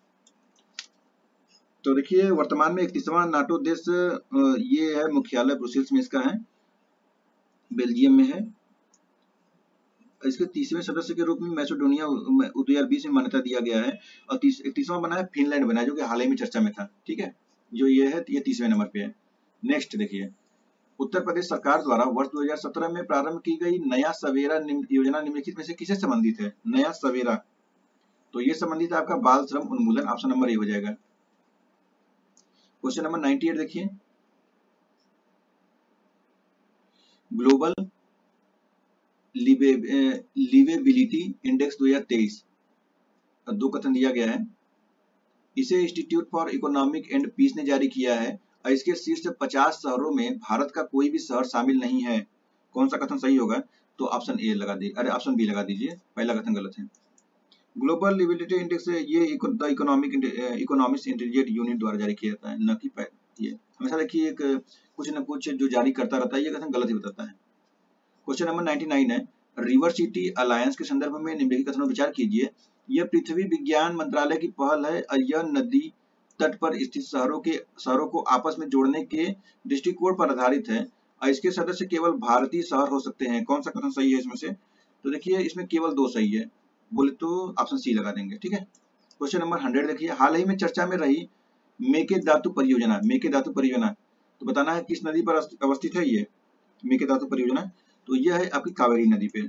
तो देखिए वर्तमान में इकतीसवां नाटो देश ये है, मुख्यालय ब्रुसेल्स में इसका है, बेल्जियम में है। इसके तीसवें सदस्य के रूप में मैसेडोनिया दो हज़ार बीस में मान्यता दिया गया है। और इकतीसवां बना है फिनलैंड बना है, जो कि हाल ही में चर्चा में था, ठीक है। जो ये है ये तीसवें नंबर पे है। नेक्स्ट देखिए, उत्तर प्रदेश सरकार द्वारा वर्ष दो हज़ार सत्रह में प्रारंभ की गई नया सवेरा योजना निम्नलिखित में से किससे संबंधित है? नया सवेरा तो ये संबंधित है आपका बाल श्रम उन्मूलन। ऑप्शन नंबर ए हो जाएगा। क्वेश्चन नंबर अट्ठानवे देखिए, ग्लोबल लिवेबिलिटी इंडेक्स दो हज़ार तेईस, दो कथन दिया गया है। इसे institute for economic and peace ने जारी किया है और इसके शीर्ष पचास शहरों में भारत का कोई भी शहर शामिल नहीं है। कौन सा कथन सही होगा? तो ऑप्शन ए लगा दीजिए, अरे ऑप्शन बी लगा दीजिए, पहला कथन गलत है। ग्लोबल लिवेबिलिटी इंडेक्स ये इकोनॉमिक इकोनॉमिक्स इंटेलिजेंट यूनिट द्वारा जारी किया जाता है, न कि ये हमेशा देखिए एक कुछ न कुछ जो जारी करता रहता है, ये कथन गलत ही बताता है। क्वेश्चन नंबर निन्यानवे है, रिवर सिटी अलायंस के संदर्भ में निम्नलिखित कथनों पर विचार कीजिए। यह पृथ्वी विज्ञान मंत्रालय की पहल है और यह नदी तट पर स्थित शहरों के शहरों को आपस में जोड़ने के दृष्टिकोण पर आधारित है और इसके सदस्य केवल भारतीय शहर हो सकते हैं। कौन सा कथन सही है इसमें से? तो देखिए इसमें केवल दो सही है, बोले तो ऑप्शन सी लगा देंगे, ठीक है। क्वेश्चन नंबर हंड्रेड देखिए, हाल ही में चर्चा में रही मेकेदातु परियोजना, मेकेदातु परियोजना तो बताना है किस नदी पर अवस्थित है ये मेकेदातु परियोजना? तो यह है आपकी कावेरी नदी पे।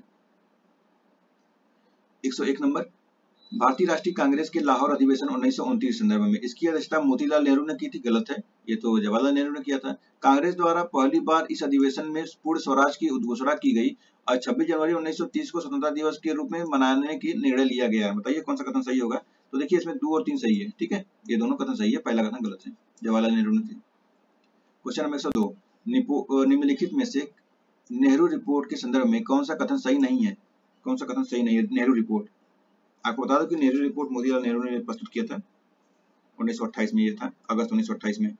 एक सौ एक नंबर, भारतीय राष्ट्रीय कांग्रेस के लाहौर अधिवेशन उन्नीस सौ उनतीस संदर्भ में इसकी अध्यक्षता मोतीलाल नेहरू ने की थी, गलत है, ये तो जवाहरलाल नेहरू ने किया था। कांग्रेस द्वारा पहली बार इस अधिवेशन में पूर्ण स्वराज की उद्घोषणा की गई और छब्बीस जनवरी उन्नीस सौ तीस को स्वतंत्रता दिवस के रूप में मनाने की निर्णय लिया गया। बताइए कौन सा कथन सही होगा? तो देखिए इसमें दो और तीन सही है, ठीक है, ये दोनों कथन सही है, पहला कथन गलत है, जवाहरलाल नेहरू ने थी। क्वेश्चन नंबर एक सौ दो, निम्नलिखित में से नेहरू रिपोर्ट के संदर्भ में कौन सा कथन सही नहीं है? कौन सा कथन सही नहीं है? नेहरू रिपोर्ट, आपको बता दो कि नेहरू रिपोर्ट मोतीलाल नेहरू ने प्रस्तुत किया था उन्नीस सौ अट्ठाईस में, ये था अगस्त उन्नीस सौ अट्ठाईस में।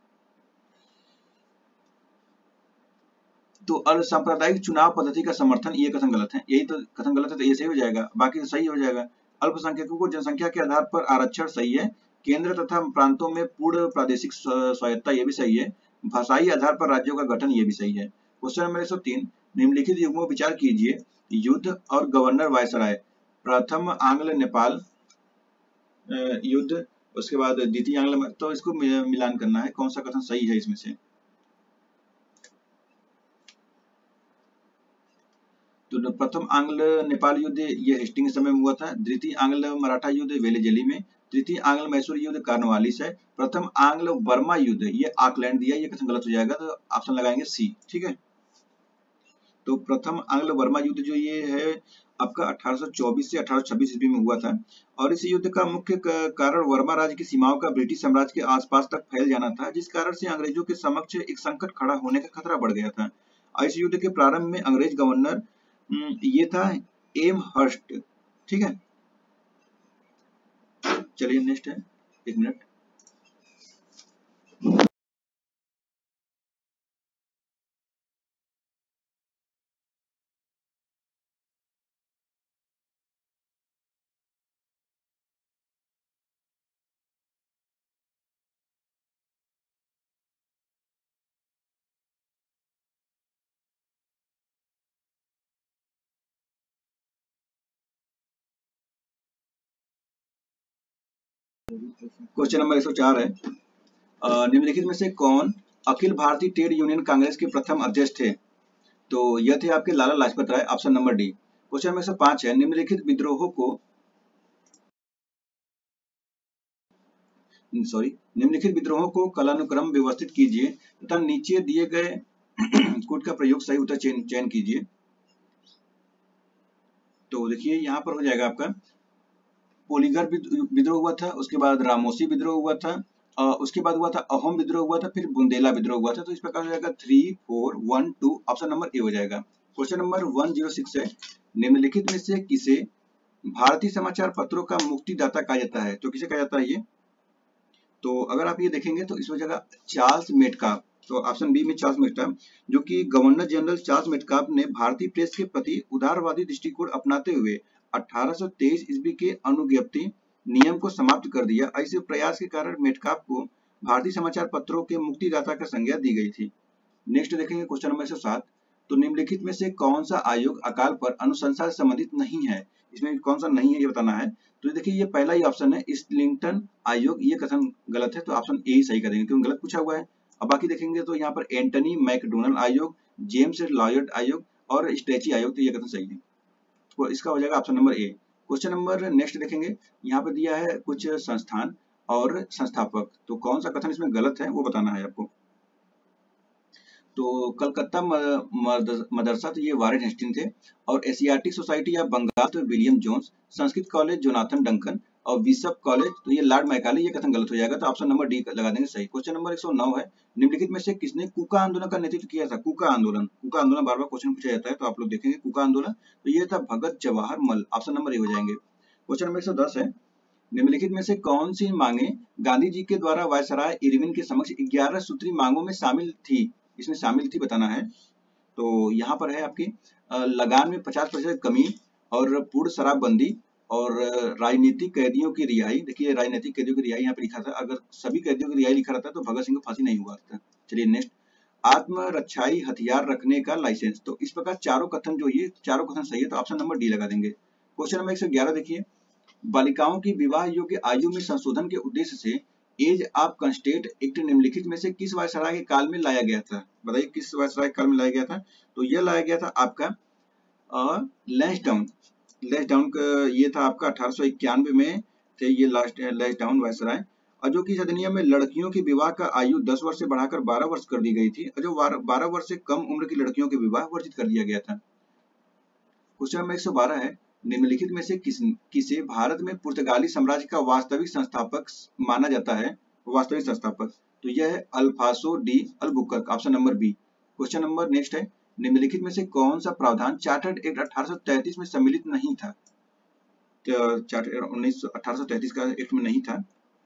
तो असांप्रदायिक चुनाव पद्धति का समर्थन, ये कथन गलत है, यही तो कथन गलत है, तो ये सही हो जाएगा, बाकी तो सही हो जाएगा। अल्पसंख्यकों को जनसंख्या के आधार पर आरक्षण, सही है। केंद्र तथा प्रांतों में पूर्ण प्रादेशिक स्वायत्ता, ये भी सही है। भाषाई आधार पर राज्यों का गठन, ये भी सही है। क्वेश्चन नंबर एक सौ तीन, निम्नलिखित युग्मों विचार कीजिए, युद्ध और गवर्नर वायसराय। प्रथम आंग्ल नेपाल युद्ध, उसके बाद द्वितीय आंग्ल, तो इसको मिलान करना है, कौन सा कथन सही है इसमें से। तो प्रथम आंग्ल नेपाल युद्ध ये हेस्टिंग समय में हुआ था। द्वितीय आंग्ल मराठा युद्ध वेलेजली में। तृतीय आंग्ल मैसूर युद्ध कार्नवालिस है। प्रथम आंग्ल बर्मा युद्ध ये ऑकलैंड दिया, ये कथन गलत हो जाएगा, तो ऑप्शन लगाएंगे सी, ठीक है। तो प्रथम आंग्ल बर्मा युद्ध जो ये है आपका अठारह सौ चौबीस से अठारह सौ छब्बीस ईस्वी में हुआ था, और इस युद्ध का मुख्य कारण वर्मा राज्य की सीमाओं का ब्रिटिश साम्राज्य के आसपास तक फैल जाना था, जिस कारण से अंग्रेजों के समक्ष एक संकट खड़ा होने का खतरा बढ़ गया था। इस युद्ध के प्रारंभ में अंग्रेज गवर्नर ये था एम हर्स्ट, ठीक है। चलिए नेक्स्ट है, एक मिनट। क्वेश्चन नंबर एक सौ चार है, निम्नलिखित में से कौन अखिल भारतीय ट्रेड यूनियन कांग्रेस के प्रथम अध्यक्ष थे? तो यह थे आपके Lala Lajpat Rai, option number D. Question number एक सौ पाँच है, निम्नलिखित विद्रोहों को सॉरी निम्नलिखित विद्रोहों को कालानुक्रम व्यवस्थित कीजिए तथा नीचे दिए गए कोड का प्रयोग सही उत्तर चयन चयन कीजिए। तो देखिए यहाँ पर हो जाएगा आपका पोलीगर विद्रोह हुआ था, उसके बाद रामोसी विद्रोह हुआ था, Uh, उसके बाद हुआ था अहोम विद्रोह हुआ था, फिर बुंदेला विद्रोह हुआ था। तो इस प्रकार हो जाएगा three four one two, option number A हो जाएगा। Question number one zero six है, निम्नलिखित में से किसे भारतीय समाचार पत्रों का मुक्तिदाता कहा जाता है? तो किसे कहा जाता है ये? तो अगर आप ये देखेंगे तो इस वजह चार्ल्स मेटकाप, तो ऑप्शन बी में चार्ल्स मेटकाप, जो कि गवर्नर जनरल चार्ल्स मेटकाप ने भारतीय प्रेस के प्रति उदारवादी दृष्टिकोण अपनाते हुए अठारह सौ तेईस ईस्वी के अनुज्ञप्ति नियम को समाप्त कर दिया। ऐसे प्रयास के कारण मेटकाप को भारतीय समाचार पत्रों के मुक्तिदाता का संज्ञा दी गई थी। नेक्स्ट देखेंगे क्वेश्चन नंबर एक सौ सात, तो निम्नलिखित में से कौन सा आयोग अकाल पर अनुशंसा से संबंधित नहीं है? इसमें कौन सा नहीं है ये बताना है। तो देखिए ये पहला ही ऑप्शन है स्टिलिंगटन आयोग, ये कथन गलत है, तो ऑप्शन ए ही सही कर देंगे क्योंकि गलत पूछा हुआ है। अब बाकी देखेंगे तो यहाँ पर एंटनी मैकडोनल्ड आयोग, जेम्स लॉयड आयोग और स्ट्रेची आयोग, तो ये कथन सही है, तो इसका हो जाएगा option number A. Question number next देखेंगे, यहाँ पे दिया है कुछ संस्थान और संस्थापक, तो कौन सा कथन इसमें गलत है वो बताना है आपको। तो कलकत्ता मदरसा तो ये वारेन हेस्टिंग थे, और एशियाटिक सोसाइटी ऑफ बंगाल तो William Jones, Sanskrit college Jonathan Duncan, और बिशप कॉलेज तो ये लॉर्ड मैकाले, ये कथन गलत हो जाएगा, तो ऑप्शन नंबर डी लगा देंगे सही। क्वेश्चन नंबर एक सौ नौ है, निम्नलिखित में से किसने कुका आंदोलन का नेतृत्व किया था? कुका आंदोलन, कुका आंदोलन बार बार क्वेश्चन पूछा जाता है, तो आप लोग देखेंगे कुका आंदोलन, तो ये था भगत जवाहर मल, ऑप्शन नंबर ए हो जाएंगे। क्वेश्चन नंबर एक सौ दस है, निम्नलिखित में से कौन सी मांगे गांधी जी के द्वारा वायसराय इरविन के समक्ष ग्यारह सूत्री मांगों में शामिल थी? इसमें शामिल थी बताना है। तो यहाँ पर है आपकी लगान में पचास प्रतिशत कमी, और पूर्ण शराबबंदी, और राजनीतिक कैदियों की रिहाई। देखिए राजनीतिक कैदियों की रिहाई यहाँ पे लिखा था, अगर सभी कैदियों की रिहाई लिखा रहता तो भगत सिंह को फांसी नहीं हुआ था। चलिए नेक्स्ट, आत्मरक्षाई हथियार रखने का लाइसेंस, तो इस प्रकार चारों कथन जो ये चारों कथन सही है, तो ऑप्शन नंबर डी लगा देंगे। क्वेश्चन नंबर एक सौ ग्यारह देखिए, बालिकाओं की विवाह योग्य आयु में संशोधन के उद्देश्य से एज ऑफ कंस्टेंट एक्ट निम्नलिखित में से किस वायसराय के काल में लाया गया था? बताइए किस वायसराय के काल में लाया गया था? तो यह लाया गया था आपका लैंसडाउन, लैंसडाउन का ये था आपका अठारह सौ इक्यानवे में थे ये लास्ट लैंसडाउन वायसराय, और जो कि इस अधिनियम में लड़कियों की विवाह का आयु दस वर्ष से बढ़ाकर बारह वर्ष कर दी गई थी, और जो बारह वर्ष से कम उम्र की लड़कियों के विवाह वर्जित कर दिया गया था। क्वेश्चन नंबर एक सौ बारह है, निम्नलिखित में से किस किसे भारत में पुर्तगाली साम्राज्य का वास्तविक संस्थापक माना जाता है? वास्तविक संस्थापक, तो यह है अल्फासो de Albuquerque, option number B. Question number next है, निम्नलिखित में से कौन सा प्रावधान चार्टर्ड एक्ट अठारह सौ तैंतीस में सम्मिलित नहीं था? चार्टर्ड उन्नीस अठारह सौ तैंतीस का एक्ट में नहीं था।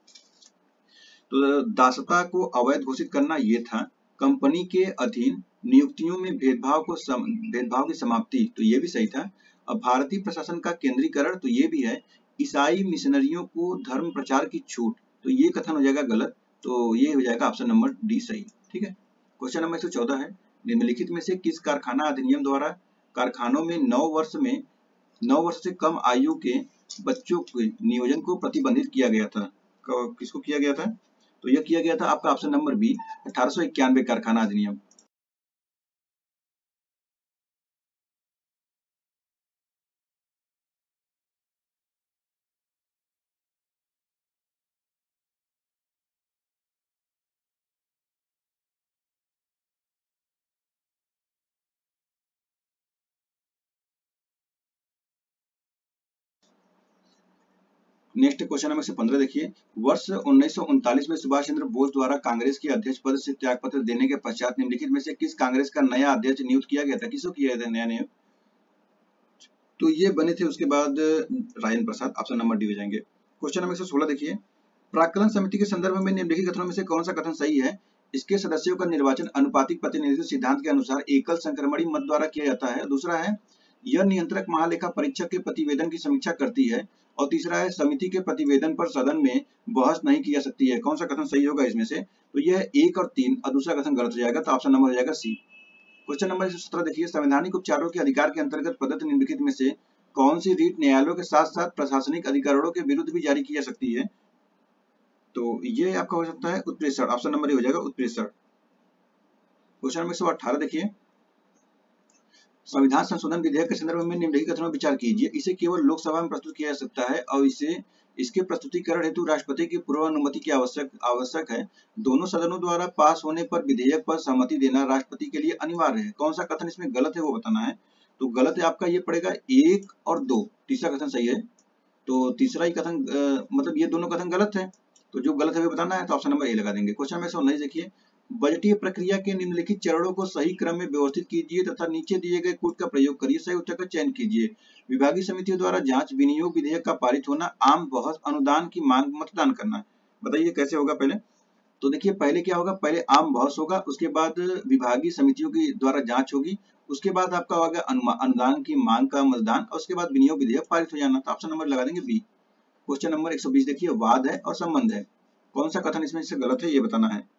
तो दासता को अवैध घोषित करना ये था, कंपनी के अधीन नियुक्तियों में भेदभाव को सम, भेदभाव की समाप्ति, तो ये भी सही था। अब भारतीय प्रशासन का केंद्रीकरण, तो ये भी है। ईसाई मिशनरियों को धर्म प्रचार की छूट, तो ये कथन हो जाएगा गलत, तो ये हो जाएगा ऑप्शन नंबर डी सही। ठीक है। क्वेश्चन नंबर एक सौ चौदह है, निम्नलिखित में से किस कारखाना अधिनियम द्वारा कारखानों में नौ वर्ष में नौ वर्ष से कम आयु के बच्चों के नियोजन को प्रतिबंधित किया गया था? किसको किया गया था? तो यह किया गया था आपका ऑप्शन नंबर बी, अठारह सौ इक्यानवे कारखाना अधिनियम। नेक्स्ट क्वेश्चन नंबर एक सौ पंद्रह देखिए, वर्ष उन्नीस सौ उनतालीस में सुभाष चंद्र बोस द्वारा कांग्रेस के अध्यक्ष पद से त्यागपत्र देने के पश्चात निम्नलिखित में से किस कांग्रेस का नया अध्यक्ष नियुक्त किया गया था? किसको किया गया था नया नियुक्त? तो ये बने थे उसके बाद Rajendra Prasad, option number D हो जाएंगे। क्वेश्चन नंबर एक सौ सोलह देखिए, प्राक्कलन समिति के संदर्भ में निम्नलिखित कथनों में से कौन सा कथन सही है? इसके सदस्यों का निर्वाचन अनुपातिक प्रतिनिधित्व सिद्धांत के अनुसार एकल संक्रमणी मत द्वारा किया जाता है। दूसरा है, यह नियंत्रक महालेखा परीक्षक के प्रतिवेदन की समीक्षा करती है। और तीसरा है, समिति के प्रतिवेदन पर सदन में बहस नहीं की जा सकती है। कौन सा कथन सही होगा इसमें से? तो यह एक और तीन, और दूसरा कथन गलत हो जाएगा, तो ऑप्शन नंबर हो जाएगा सी। क्वेश्चन नंबर एक सौ सत्रह देखिए, संवैधानिक उपचारों के अधिकार के अंतर्गत प्रदत्त निम्नलिखित में से कौन सी रीट न्यायालयों के साथ साथ प्रशासनिक अधिकारियों के विरुद्ध भी जारी की जा सकती है? तो ये आपका हो सकता है उत्प्रेषण, ऑप्शन नंबर हो जाएगा उत्प्रेषण। क्वेश्चन नंबर एक सौ अठारह देखिए, संविधान संशोधन विधेयक के संदर्भ में निम्नलिखित कथनों पर विचार कीजिए। इसे केवल लोकसभा में प्रस्तुत किया जा सकता है और इसे इसके प्रस्तुतिकरण हेतु राष्ट्रपति की पूर्व अनुमति की आवश्यक आवश्यक है। दोनों सदनों द्वारा पास होने पर विधेयक पर सहमति देना राष्ट्रपति के लिए अनिवार्य है। कौन सा कथन इसमें गलत है वो बताना है। तो गलत है आपका ये पड़ेगा एक और दो, तीसरा कथन सही है। तो तीसरा ही कथन मतलब ये दोनों कथन गलत है, तो जो गलत है वो बताना है, तो ऑप्शन नंबर ए लगा देंगे। क्वेश्चन नंबर उन्नीस देखिए, बजटीय प्रक्रिया के निम्नलिखित चरणों को सही क्रम में व्यवस्थित कीजिए तथा नीचे दिए गए कोड का प्रयोग करिए, सही उत्तर का चयन कीजिए। विभागीय समितियों द्वारा जांच, विनियोग विधेयक का पारित होना, आम बहस, अनुदान की मांग, मतदान करना। बताइए कैसे होगा पहले? तो देखिए पहले क्या होगा, पहले आम बहस होगा, उसके बाद विभागीय समितियों की द्वारा जांच होगी, उसके बाद आपका होगा अनुदान की मांग का मतदान, और उसके बाद विनियोग विधेयक पारित हो जाना। तो ऑप्शन नंबर लगा देंगे बी। क्वेश्चन नंबर एक सौ बीस देखिए, वाद है और संबंध है। कौन सा कथन इसमें से गलत है ये बताना है।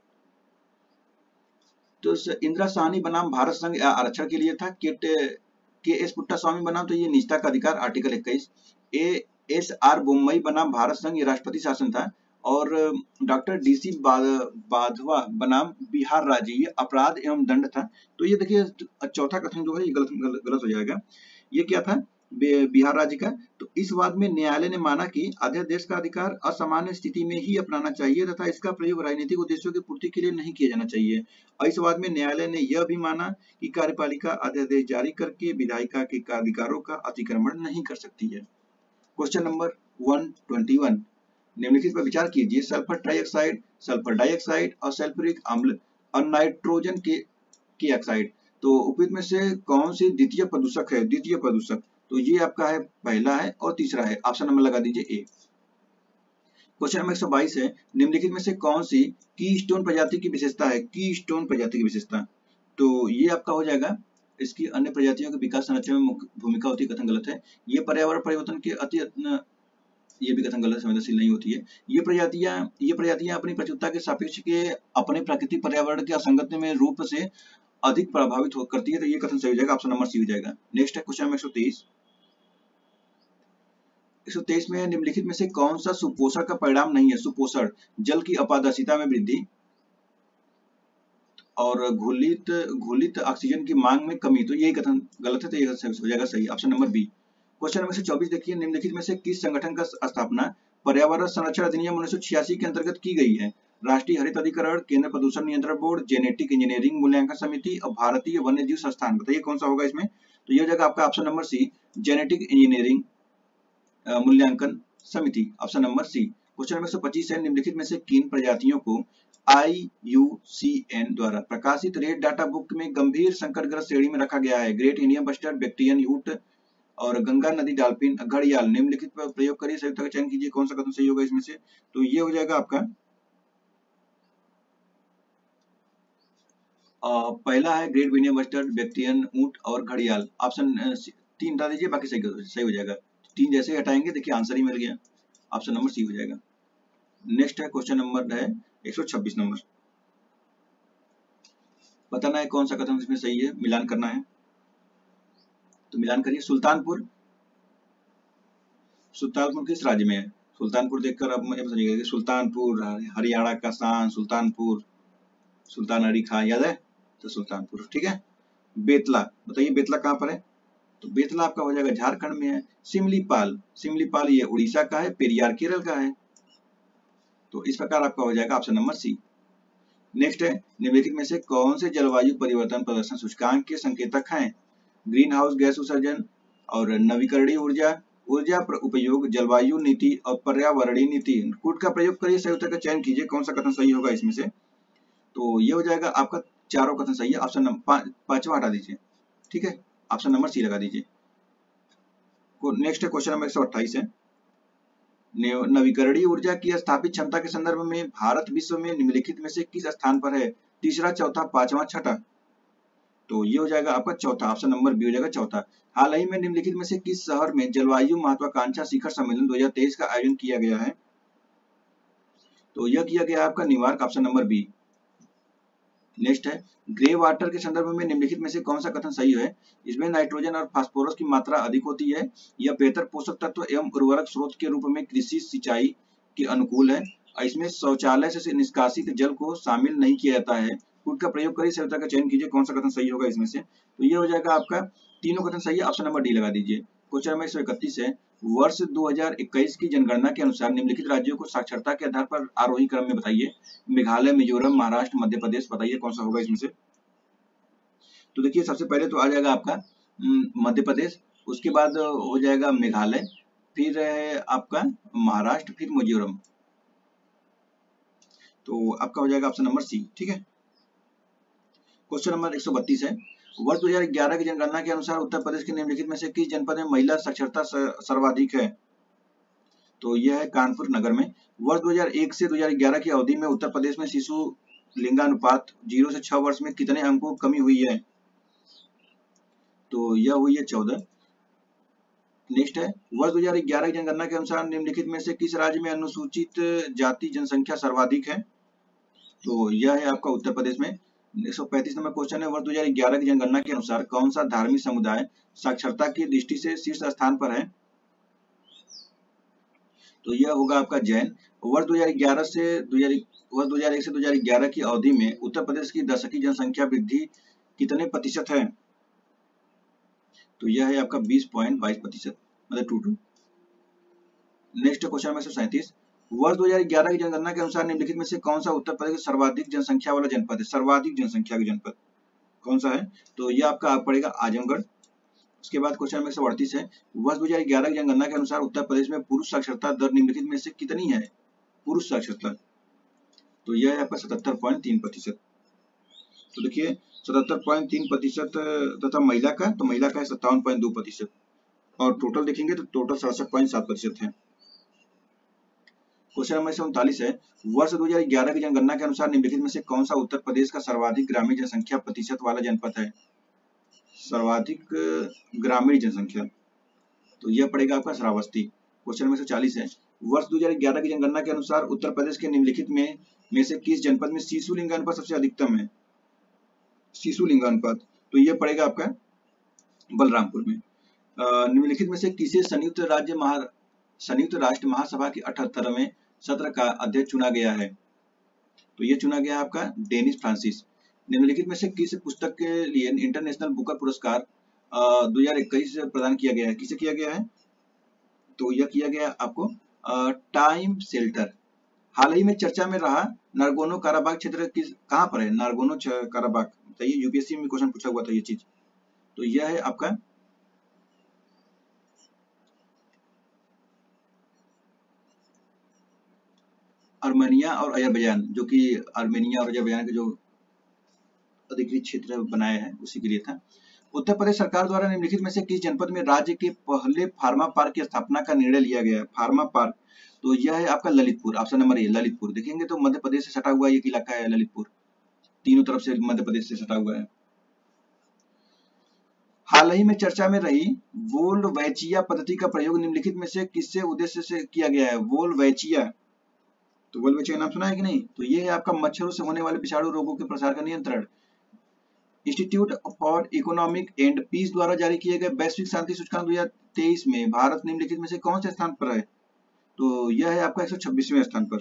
तो इंदिरा साहनी बनाम भारत संघ आरक्षण के लिए था। के एस पुट्टा स्वामी बनाम तो ये निजता का अधिकार, आर्टिकल इक्कीस। ए एस आर बोम्मई बनाम भारत संघ, ये राष्ट्रपति शासन था। और डॉक्टर डीसी बाधवा बनाम बिहार राज्य, ये अपराध एवं दंड था। तो ये देखिए चौथा कथन जो है ये गलत गलत, गलत हो जाएगा। ये क्या था, बिहार राज्य का। तो इस वाद में न्यायालय ने माना कि अध्यादेश का अधिकार असामान्य स्थिति में ही अपनाना चाहिए तथा इसका प्रयोग राजनीतिक उद्देश्यों की पूर्ति के लिए नहीं किया जाना चाहिए। और इस वाद में न्यायालय ने यह भी माना कि कार्यपालिका अध्यादेश जारी करके विधायिका के अधिकारों का अतिक्रमण नहीं कर सकती है। क्वेश्चन नंबर एक सौ इक्कीस, निम्नलिखित पर विचार कीजिए। सल्फर ट्राइऑक्साइड, सल्फर डाइऑक्साइड और सल्फ्यूरिक अम्ल और नाइट्रोजन के के ऑक्साइड, तो उपयुक्त में से कौन सी द्वितीय प्रदूषक है? द्वितीय प्रदूषक, तो ये आपका है पहला है और तीसरा है, ऑप्शन नंबर लगा दीजिए ए। क्वेश्चन नंबर एक सौ बाईस है, निम्नलिखित में से कौन सी कीस्टोन प्रजाति की विशेषता है? कीस्टोन प्रजाति की विशेषता, तो ये आपका हो जाएगा इसकी अन्य प्रजातियों के विकास संरक्षण में भूमिका होती है, कथन गलत है। ये पर्यावरण परिवर्तन के अति, ये भी कथन गलत, संवेदनशील नहीं होती है। ये प्रजातियां ये प्रजातियां अपनी प्रचुरता के सापेक्ष के अपने प्राकृतिक पर्यावरण के असंगत में रूप से अधिक प्रभावित हो करती है, तो ये कथन सही हो जाएगा, ऑप्शन नंबर सी हो जाएगा। नेक्स्ट है क्वेश्चन नंबर एक सौ तेईस। एक सौ तेईस में निम्नलिखित में से कौन सा सुपोषण का परिणाम नहीं है? सुपोषण, जल की अपारदर्शिता में वृद्धि और घुलित घुलित ऑक्सीजन की मांग में कमी, तो यही कथन गलत है, तो ये हो जाएगा सही, option number B. Question number एक सौ चौबीस देखिए, निम्नलिखित में से किस संगठन का स्थापना पर्यावरण संरक्षण अधिनियम उन्नीस सौ छियासी के अंतर्गत की गई है? राष्ट्रीय हरित अधिकरण, केंद्र प्रदूषण नियंत्रण बोर्ड, जेनेटिक इंजीनियरिंग मूल्यांकन समिति और भारतीय वन्य जीव संस्थान। बताइए कौन सा होगा इसमें? तो यह हो जाएगा आपका option number C, genetic engineering मूल्यांकन समिति, option number C. Question number एक सौ पच्चीस है, निम्नलिखित में से किन प्रजातियों को आई यू सी एन द्वारा प्रकाशित रेड डाटा बुक में गंभीर संकटग्रस्त श्रेणी में रखा गया है। ग्रेट इंडियन बस्टर्ड, बैक्टीरियन यूट और गंगा नदी डॉल्फिन, घड़ियाल। निम्नलिखित पर प्रयोग करिए, संयुक्त का चयन कीजिए, कौन सा कथन सही होगा इसमें से। तो ये हो जाएगा आपका आ, पहला है ग्रेट इंडियन बस्टर्ड, बैक्टीरियन ऊंट और घड़ियाल। ऑप्शन तीन हटा दीजिए, बाकी सही सही हो जाएगा। तीन जैसे ही हटाएंगे देखिए आंसर ही मिल गया, ऑप्शन नंबर सी हो जाएगा। नेक्स्ट है क्वेश्चन नंबर है एक सौ छब्बीस नंबर। बताना है कौन सा कथन इसमें सही है, मिलान करना है। तो मिलान करिए। सुल्तानपुर, सुल्तानपुर किस राज्य में है? सुल्तानपुर देखकर अब मुझे समझिएगा कि सुल्तानपुर हरियाणा का शान, सुल्तानपुर, सुल्तान अली खां याद है, तो सुल्तानपुर ठीक है। बेतला, बताइए बेतला कहाँ पर है? तो बेतला आपका हो जाएगा झारखंड में है। सिमलीपाल, सिमलीपाल ये उड़ीसा का है, पेरियार केरल का है। तो इस प्रकार आपका हो जाएगा ऑप्शन नंबर सी। नेक्स्ट है निम्नलिखित में से कौन से जलवायु परिवर्तन प्रदर्शन सूचकांक के संकेतक हैं? ग्रीन हाउस गैस उत्सर्जन और नवीकरणीय ऊर्जा, ऊर्जा उपयोग, जलवायु नीति और पर्यावरणीय नीति। कूट का प्रयोग करिए, सही उत्तर का चयन कीजिए, कौन सा कथन सही होगा इसमें से। तो ये हो जाएगा आपका चारों कथन सही है। ऑप्शन नंबर पांचवा हटा दीजिए, ठीक है, ऑप्शन नंबर सी लगा दीजिए। नेक्स्ट है क्वेश्चन नंबर एक सौ अट्ठाईस है। नवीकरणीय ऊर्जा की स्थापित क्षमता के संदर्भ में भारत विश्व में निम्नलिखित में से किस स्थान पर है? तीसरा, चौथा, पांचवा, छठा। तो ये हो जाएगा आपका चौथा, ऑप्शन नंबर बी हो जाएगा चौथा। हाल ही में निम्नलिखित में से किस शहर में जलवायु महत्वाकांक्षा शिखर सम्मेलन दो हज़ार तेईस का आयोजन किया गया है? तो यह किया गया आपका New York, option number B. Next है ग्रे वाटर के संदर्भ में निम्नलिखित में से कौन सा कथन सही है? इसमें नाइट्रोजन और फास्फोरस की मात्रा अधिक होती है, यह बेहतर पोषक तत्व एवं उर्वरक स्रोत के रूप में कृषि सिंचाई के अनुकूल है, इसमें शौचालय से निष्कासित जल को शामिल नहीं किया जाता है। कूट का प्रयोग करिए, सही का चयन कीजिए, कौन सा कथन सही होगा इसमें से। तो ये हो जाएगा आपका तीनों कथन सही है, ऑप्शन नंबर डी लगा दीजिए। क्वेश्चन नंबर एक सौ इकतीस है। वर्ष दो हज़ार इक्कीस की जनगणना के अनुसार निम्नलिखित राज्यों को साक्षरता के आधार पर आरोही क्रम में बताइए। मेघालय, मिजोरम, महाराष्ट्र, मध्य प्रदेश, बताइए कौन सा होगा इसमें से। तो देखिए सबसे पहले तो आ जाएगा आपका मध्य प्रदेश, उसके बाद हो जाएगा मेघालय, फिर है आपका महाराष्ट्र, फिर मिजोरम। तो आपका हो जाएगा ऑप्शन नंबर सी, ठीक है। क्वेश्चन नंबर एक सौ बत्तीस है। वर्ष दो हज़ार ग्यारह की जनगणना के अनुसार उत्तर प्रदेश के निम्नलिखित में से किस जनपद में महिला साक्षरता सर्वाधिक है? तो यह है कानपुर नगर में। वर्ष दो हज़ार एक से दो हज़ार ग्यारह की अवधि में उत्तर प्रदेश में शिशु लिंगानुपात जीरो से छह वर्ष में कितने अंकों की कमी हुई है? तो यह हुई है चौदह। नेक्स्ट है वर्ष दो हज़ार ग्यारह की जनगणना के अनुसार निम्नलिखित में से किस राज्य में अनुसूचित जाति जनसंख्या सर्वाधिक है? तो यह है आपका उत्तर प्रदेश में। एक सौ पैंतीस नंबर क्वेश्चन है। वर्ष दो हज़ार ग्यारह की जनगणना के अनुसार कौन सा धार्मिक समुदाय साक्षरता की दृष्टि से शीर्ष स्थान पर है? तो यह होगा आपका जैन। वर्ष दो हज़ार ग्यारह से वर्ष दो हज़ार एक से दो हज़ार ग्यारह की अवधि में उत्तर प्रदेश की दशकी जनसंख्या वृद्धि कितने प्रतिशत है? तो यह है आपका बीस पॉइंट बाईस प्रतिशत, मतलब टू टू। नेक्स्ट क्वेश्चन में सैंतीस। वर्ष दो हज़ार ग्यारह की जनगणना के अनुसार निम्नलिखित में से कौन सा उत्तर प्रदेश का सर्वाधिक जनसंख्या वाला जनपद है? सर्वाधिक जनसंख्या का जनपद कौन सा है? तो यह आपका पड़ेगा आजमगढ़। उसके बाद क्वेश्चन में एक सौ अड़तीस है। वर्ष दो हज़ार ग्यारह की जनगणना के अनुसार उत्तर प्रदेश में पुरुष साक्षरता दर निम्नलिखित में से कितनी है? पुरुष साक्षरता, तो यह है आपका सतहत्तर पॉइंट तीन प्रतिशत। तो देखिए सतहत्तर पॉइंट तीन प्रतिशत तथा महिला का, तो महिला का है सत्तावन पॉइंट दो प्रतिशत, और टोटल देखेंगे तो टोटल सड़सठ पॉइंट सात प्रतिशत है। क्वेश्चन नंबर उनतालीस है। वर्ष दो हज़ार ग्यारह की जनगणना के अनुसार निम्नलिखित में से कौन सा उत्तर प्रदेश का सर्वाधिक ग्रामीण जनसंख्या प्रतिशत वाला जनपद है? सर्वाधिक ग्रामीण जनसंख्या, तो यह पड़ेगा आपका श्रावस्ती। क्वेश्चन नंबर चालीस है। वर्ष दो हज़ार ग्यारह की जनगणना के अनुसार उत्तर प्रदेश के निम्नलिखित में में से किस जनपद में शिशु लिंगानुपात सबसे अधिकतम है? शिशु लिंगानुपात, तो यह पड़ेगा आपका बलरामपुर में। निम्नलिखित में से किसे संयुक्त राज्य महा संयुक्त राष्ट्र महासभा के अठहत्तरवें सत्र का अध्यक्ष चुना गया है? तो ये चुना गया आपका डेनिस फ्रांसिस। निम्नलिखित में से किस पुस्तक के लिए इंटरनेशनल बुकर पुरस्कार दो हज़ार इक्कीस प्रदान किया गया है? किसे किया गया है? तो यह किया गया आपको टाइम शेल्टर। हाल ही में चर्चा में रहा नारगोनो काराबाग क्षेत्र किस कहां पर है? नारगोनो काराबाग, बताइए, यूपीएससी में क्वेश्चन पूछा हुआ था ये चीज। तो यह है आपका आर्मेनिया और अजरबैजान, जो कि आर्मेनिया और अजरबैजान के जो अधिकृत क्षेत्र बनाए हैं उसी के लिए था। उत्तर प्रदेश सरकार द्वारा निम्नलिखित में से किस जनपद में राज्य के पहले फार्मा पार्क की स्थापना का निर्णय लिया गया है? फार्मा पार्क, तो यह है आपका Lalitpur, option number A Lalitpur. देखेंगे तो मध्य प्रदेश से सटा हुआ एक इलाका है ललितपुर, तीनों तरफ से मध्य प्रदेश से सटा हुआ है। हाल ही में चर्चा में रही वोल्वैचिया पद्धति का प्रयोग निम्नलिखित में से किससे उद्देश्य से किया गया है? वोल्वैचिया, तो वोल्वैचिया नाम सुना है कि नहीं? तो ये है आपका मच्छरों से होने वाले विषाणु रोगों के प्रसार का नियंत्रण। Institute for economic and peace द्वारा जारी किए गए वैश्विक शांति सूचकांक दो हज़ार तेईस में भारत निम्नलिखित में से कौन से स्थान पर है? तो यह है आपका एक सौ छब्बीसवें स्थान पर।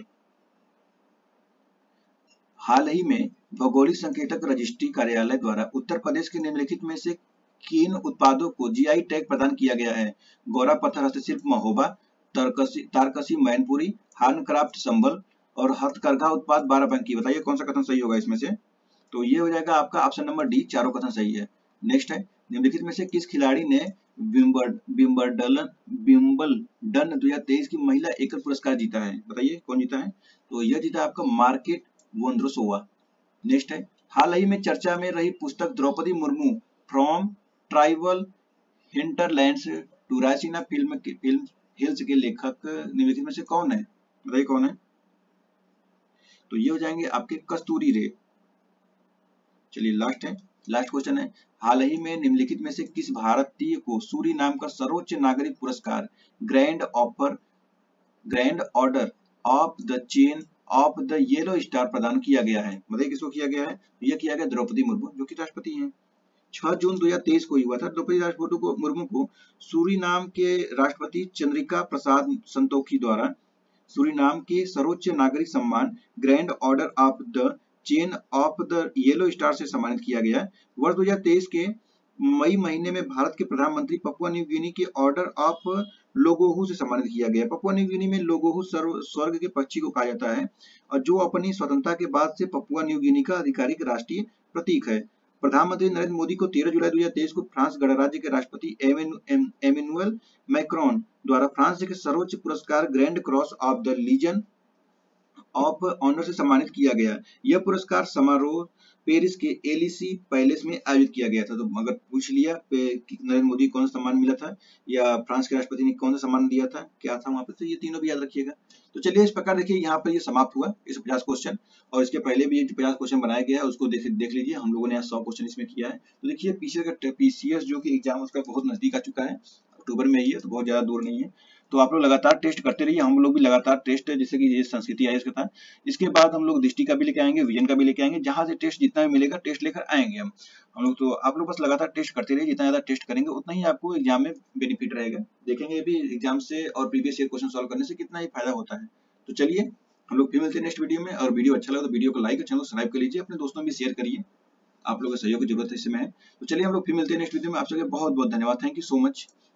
हाल ही में भौगोलिक संकेतक रजिस्ट्री कार्यालय द्वारा उत्तर प्रदेश के निम्नलिखित में से किन उत्पादों को जीआई टैग प्रदान किया गया है? गौरा पत्थर हस्तशिल्प महोबा, तारकसी तारकसी मैनपुरी, हैंडक्राफ्ट संबल और हथकरघा उत्पाद बाराबंकी। बताइए कौन सा कथन सही होगा इसमें से? तो ये हो जाएगा आपका ऑप्शन नंबर डी, चारों कथन सही है। नेक्स्ट है, निम्नलिखित में से किस खिलाड़ी ने विंबलडन विंबलडन दो हज़ार तेईस की महिला एकल पुरस्कार जीता है? बताइए कौन जीता है? तो यह जीता आपका मार्केट वोंद्रोसोवा। नेक्स्ट है, हाल ही में चर्चा में रही पुस्तक Draupadi Murmu from tribal hinterlands to Raisina film film hills के लेखक निम्नलिखित में से कौन है? बताइए कौन है? तो ये हो जाएंगे आपके कस्तूरी रे। चलिए लास्ट है, लास्ट क्वेश्चन है, हाल ही में निम्नलिखित में से किस भारतीय को सूरीनाम का सर्वोच्च नागरिक पुरस्कार grand offer grand order of the chain of the yellow star प्रदान किया गया है? बताइए किसको किया गया है? यह किया गया द्रौपदी मुर्मू, जो कि राष्ट्रपति हैं। छह जून दो हज़ार तेईस को हुआ था। द्रौपदी राष्ट्रपति मुर्मू को सूरीनाम के राष्ट्रपति चंद्रिका प्रसाद संतोखी द्वारा सूरीनाम के सर्वोच्च नागरिक सम्मान grand order of the chain of the yellow star से सम्मानित किया गया। वर्ष दो हज़ार तेईस के मई महीने में भारत के प्रधानमंत्री पपुआ न्यू गिनी के ऑर्डर ऑफ लोगोहू से सम्मानित किया गया। पपुआ न्यू गिनी में लोगोहू स्वर्ग के पक्षी को कहा जाता है और जो अपनी स्वतंत्रता के बाद से पपुआ न्यू गिनी का आधिकारिक राष्ट्रीय प्रतीक है। प्रधानमंत्री नरेंद्र मोदी को तेरह जुलाई दो हज़ार तेईस को फ्रांस गणराज्य के राष्ट्रपति एमेनुएल मैक्रोन द्वारा फ्रांस के सर्वोच्च पुरस्कार grand cross of the legion of honour से सम्मानित किया गया। यह पुरस्कार समारोह पेरिस के एलिसी पैलेस में आयोजित किया गया था। तो अगर पूछ लिया नरेंद्र मोदी कौन सा सम्मान मिला था या फ्रांस के राष्ट्रपति ने कौन सा सम्मान दिया था, क्या था वहां पे, तो ये तीनों भी याद रखिएगा। तो चलिए इस प्रकार देखिए यहाँ पर ये समाप्त हुआ इस पचास क्वेश्चन, और इसके पहले भी जो पचास क्वेश्चन बनाया गया है उसको देख देख लीजिए। हम लोगों ने यहाँ सौ क्वेश्चन इसमें किया है। तो देखिए पीसीएस का पीसीएस जो कि एग्जाम उसका बहुत नजदीक आ चुका है, अक्टूबर में ही है, तो बहुत ज्यादा दूर नहीं है। तो आप लोग लगातार टेस्ट करते रहिए, हम लोग भी लगातार टेस्ट, जैसे कि ये संस्कृति आई इसके साथ, इसके बाद हम लोग दृष्टि का भी लेके आएंगे, विजन का भी लेके आएंगे, जहां से टेस्ट जितना भी मिलेगा टेस्ट लेकर आएंगे हम हम लोग। तो आप लोग बस लगातार टेस्ट करते रहिए, जितना ज्यादा टेस्ट करेंगे उतना ही आपको एग्जाम में बेनिफिट रहेगा। देखेंगे भी एग्जाम से और प्रीवियस ईयर क्वेश्चन सॉल्व करने से कितना ही फायदा होता है। तो चलिए हम लोग फिर मिलते हैं नेक्स्ट वीडियो में, और वीडियो अच्छा लगा तो वीडियो को लाइक और चैनल को सब्सक्राइब कर लीजिए, अपने दोस्तों में शेयर करिए, आप लोगों के सहयोग की जरूरत है इस समय है। तो चलिए हम लोग फिर मिलते हैं नेक्स्ट वीडियो में, आप सबके बहुत बहुत धन्यवाद, थैंक यू सो मच।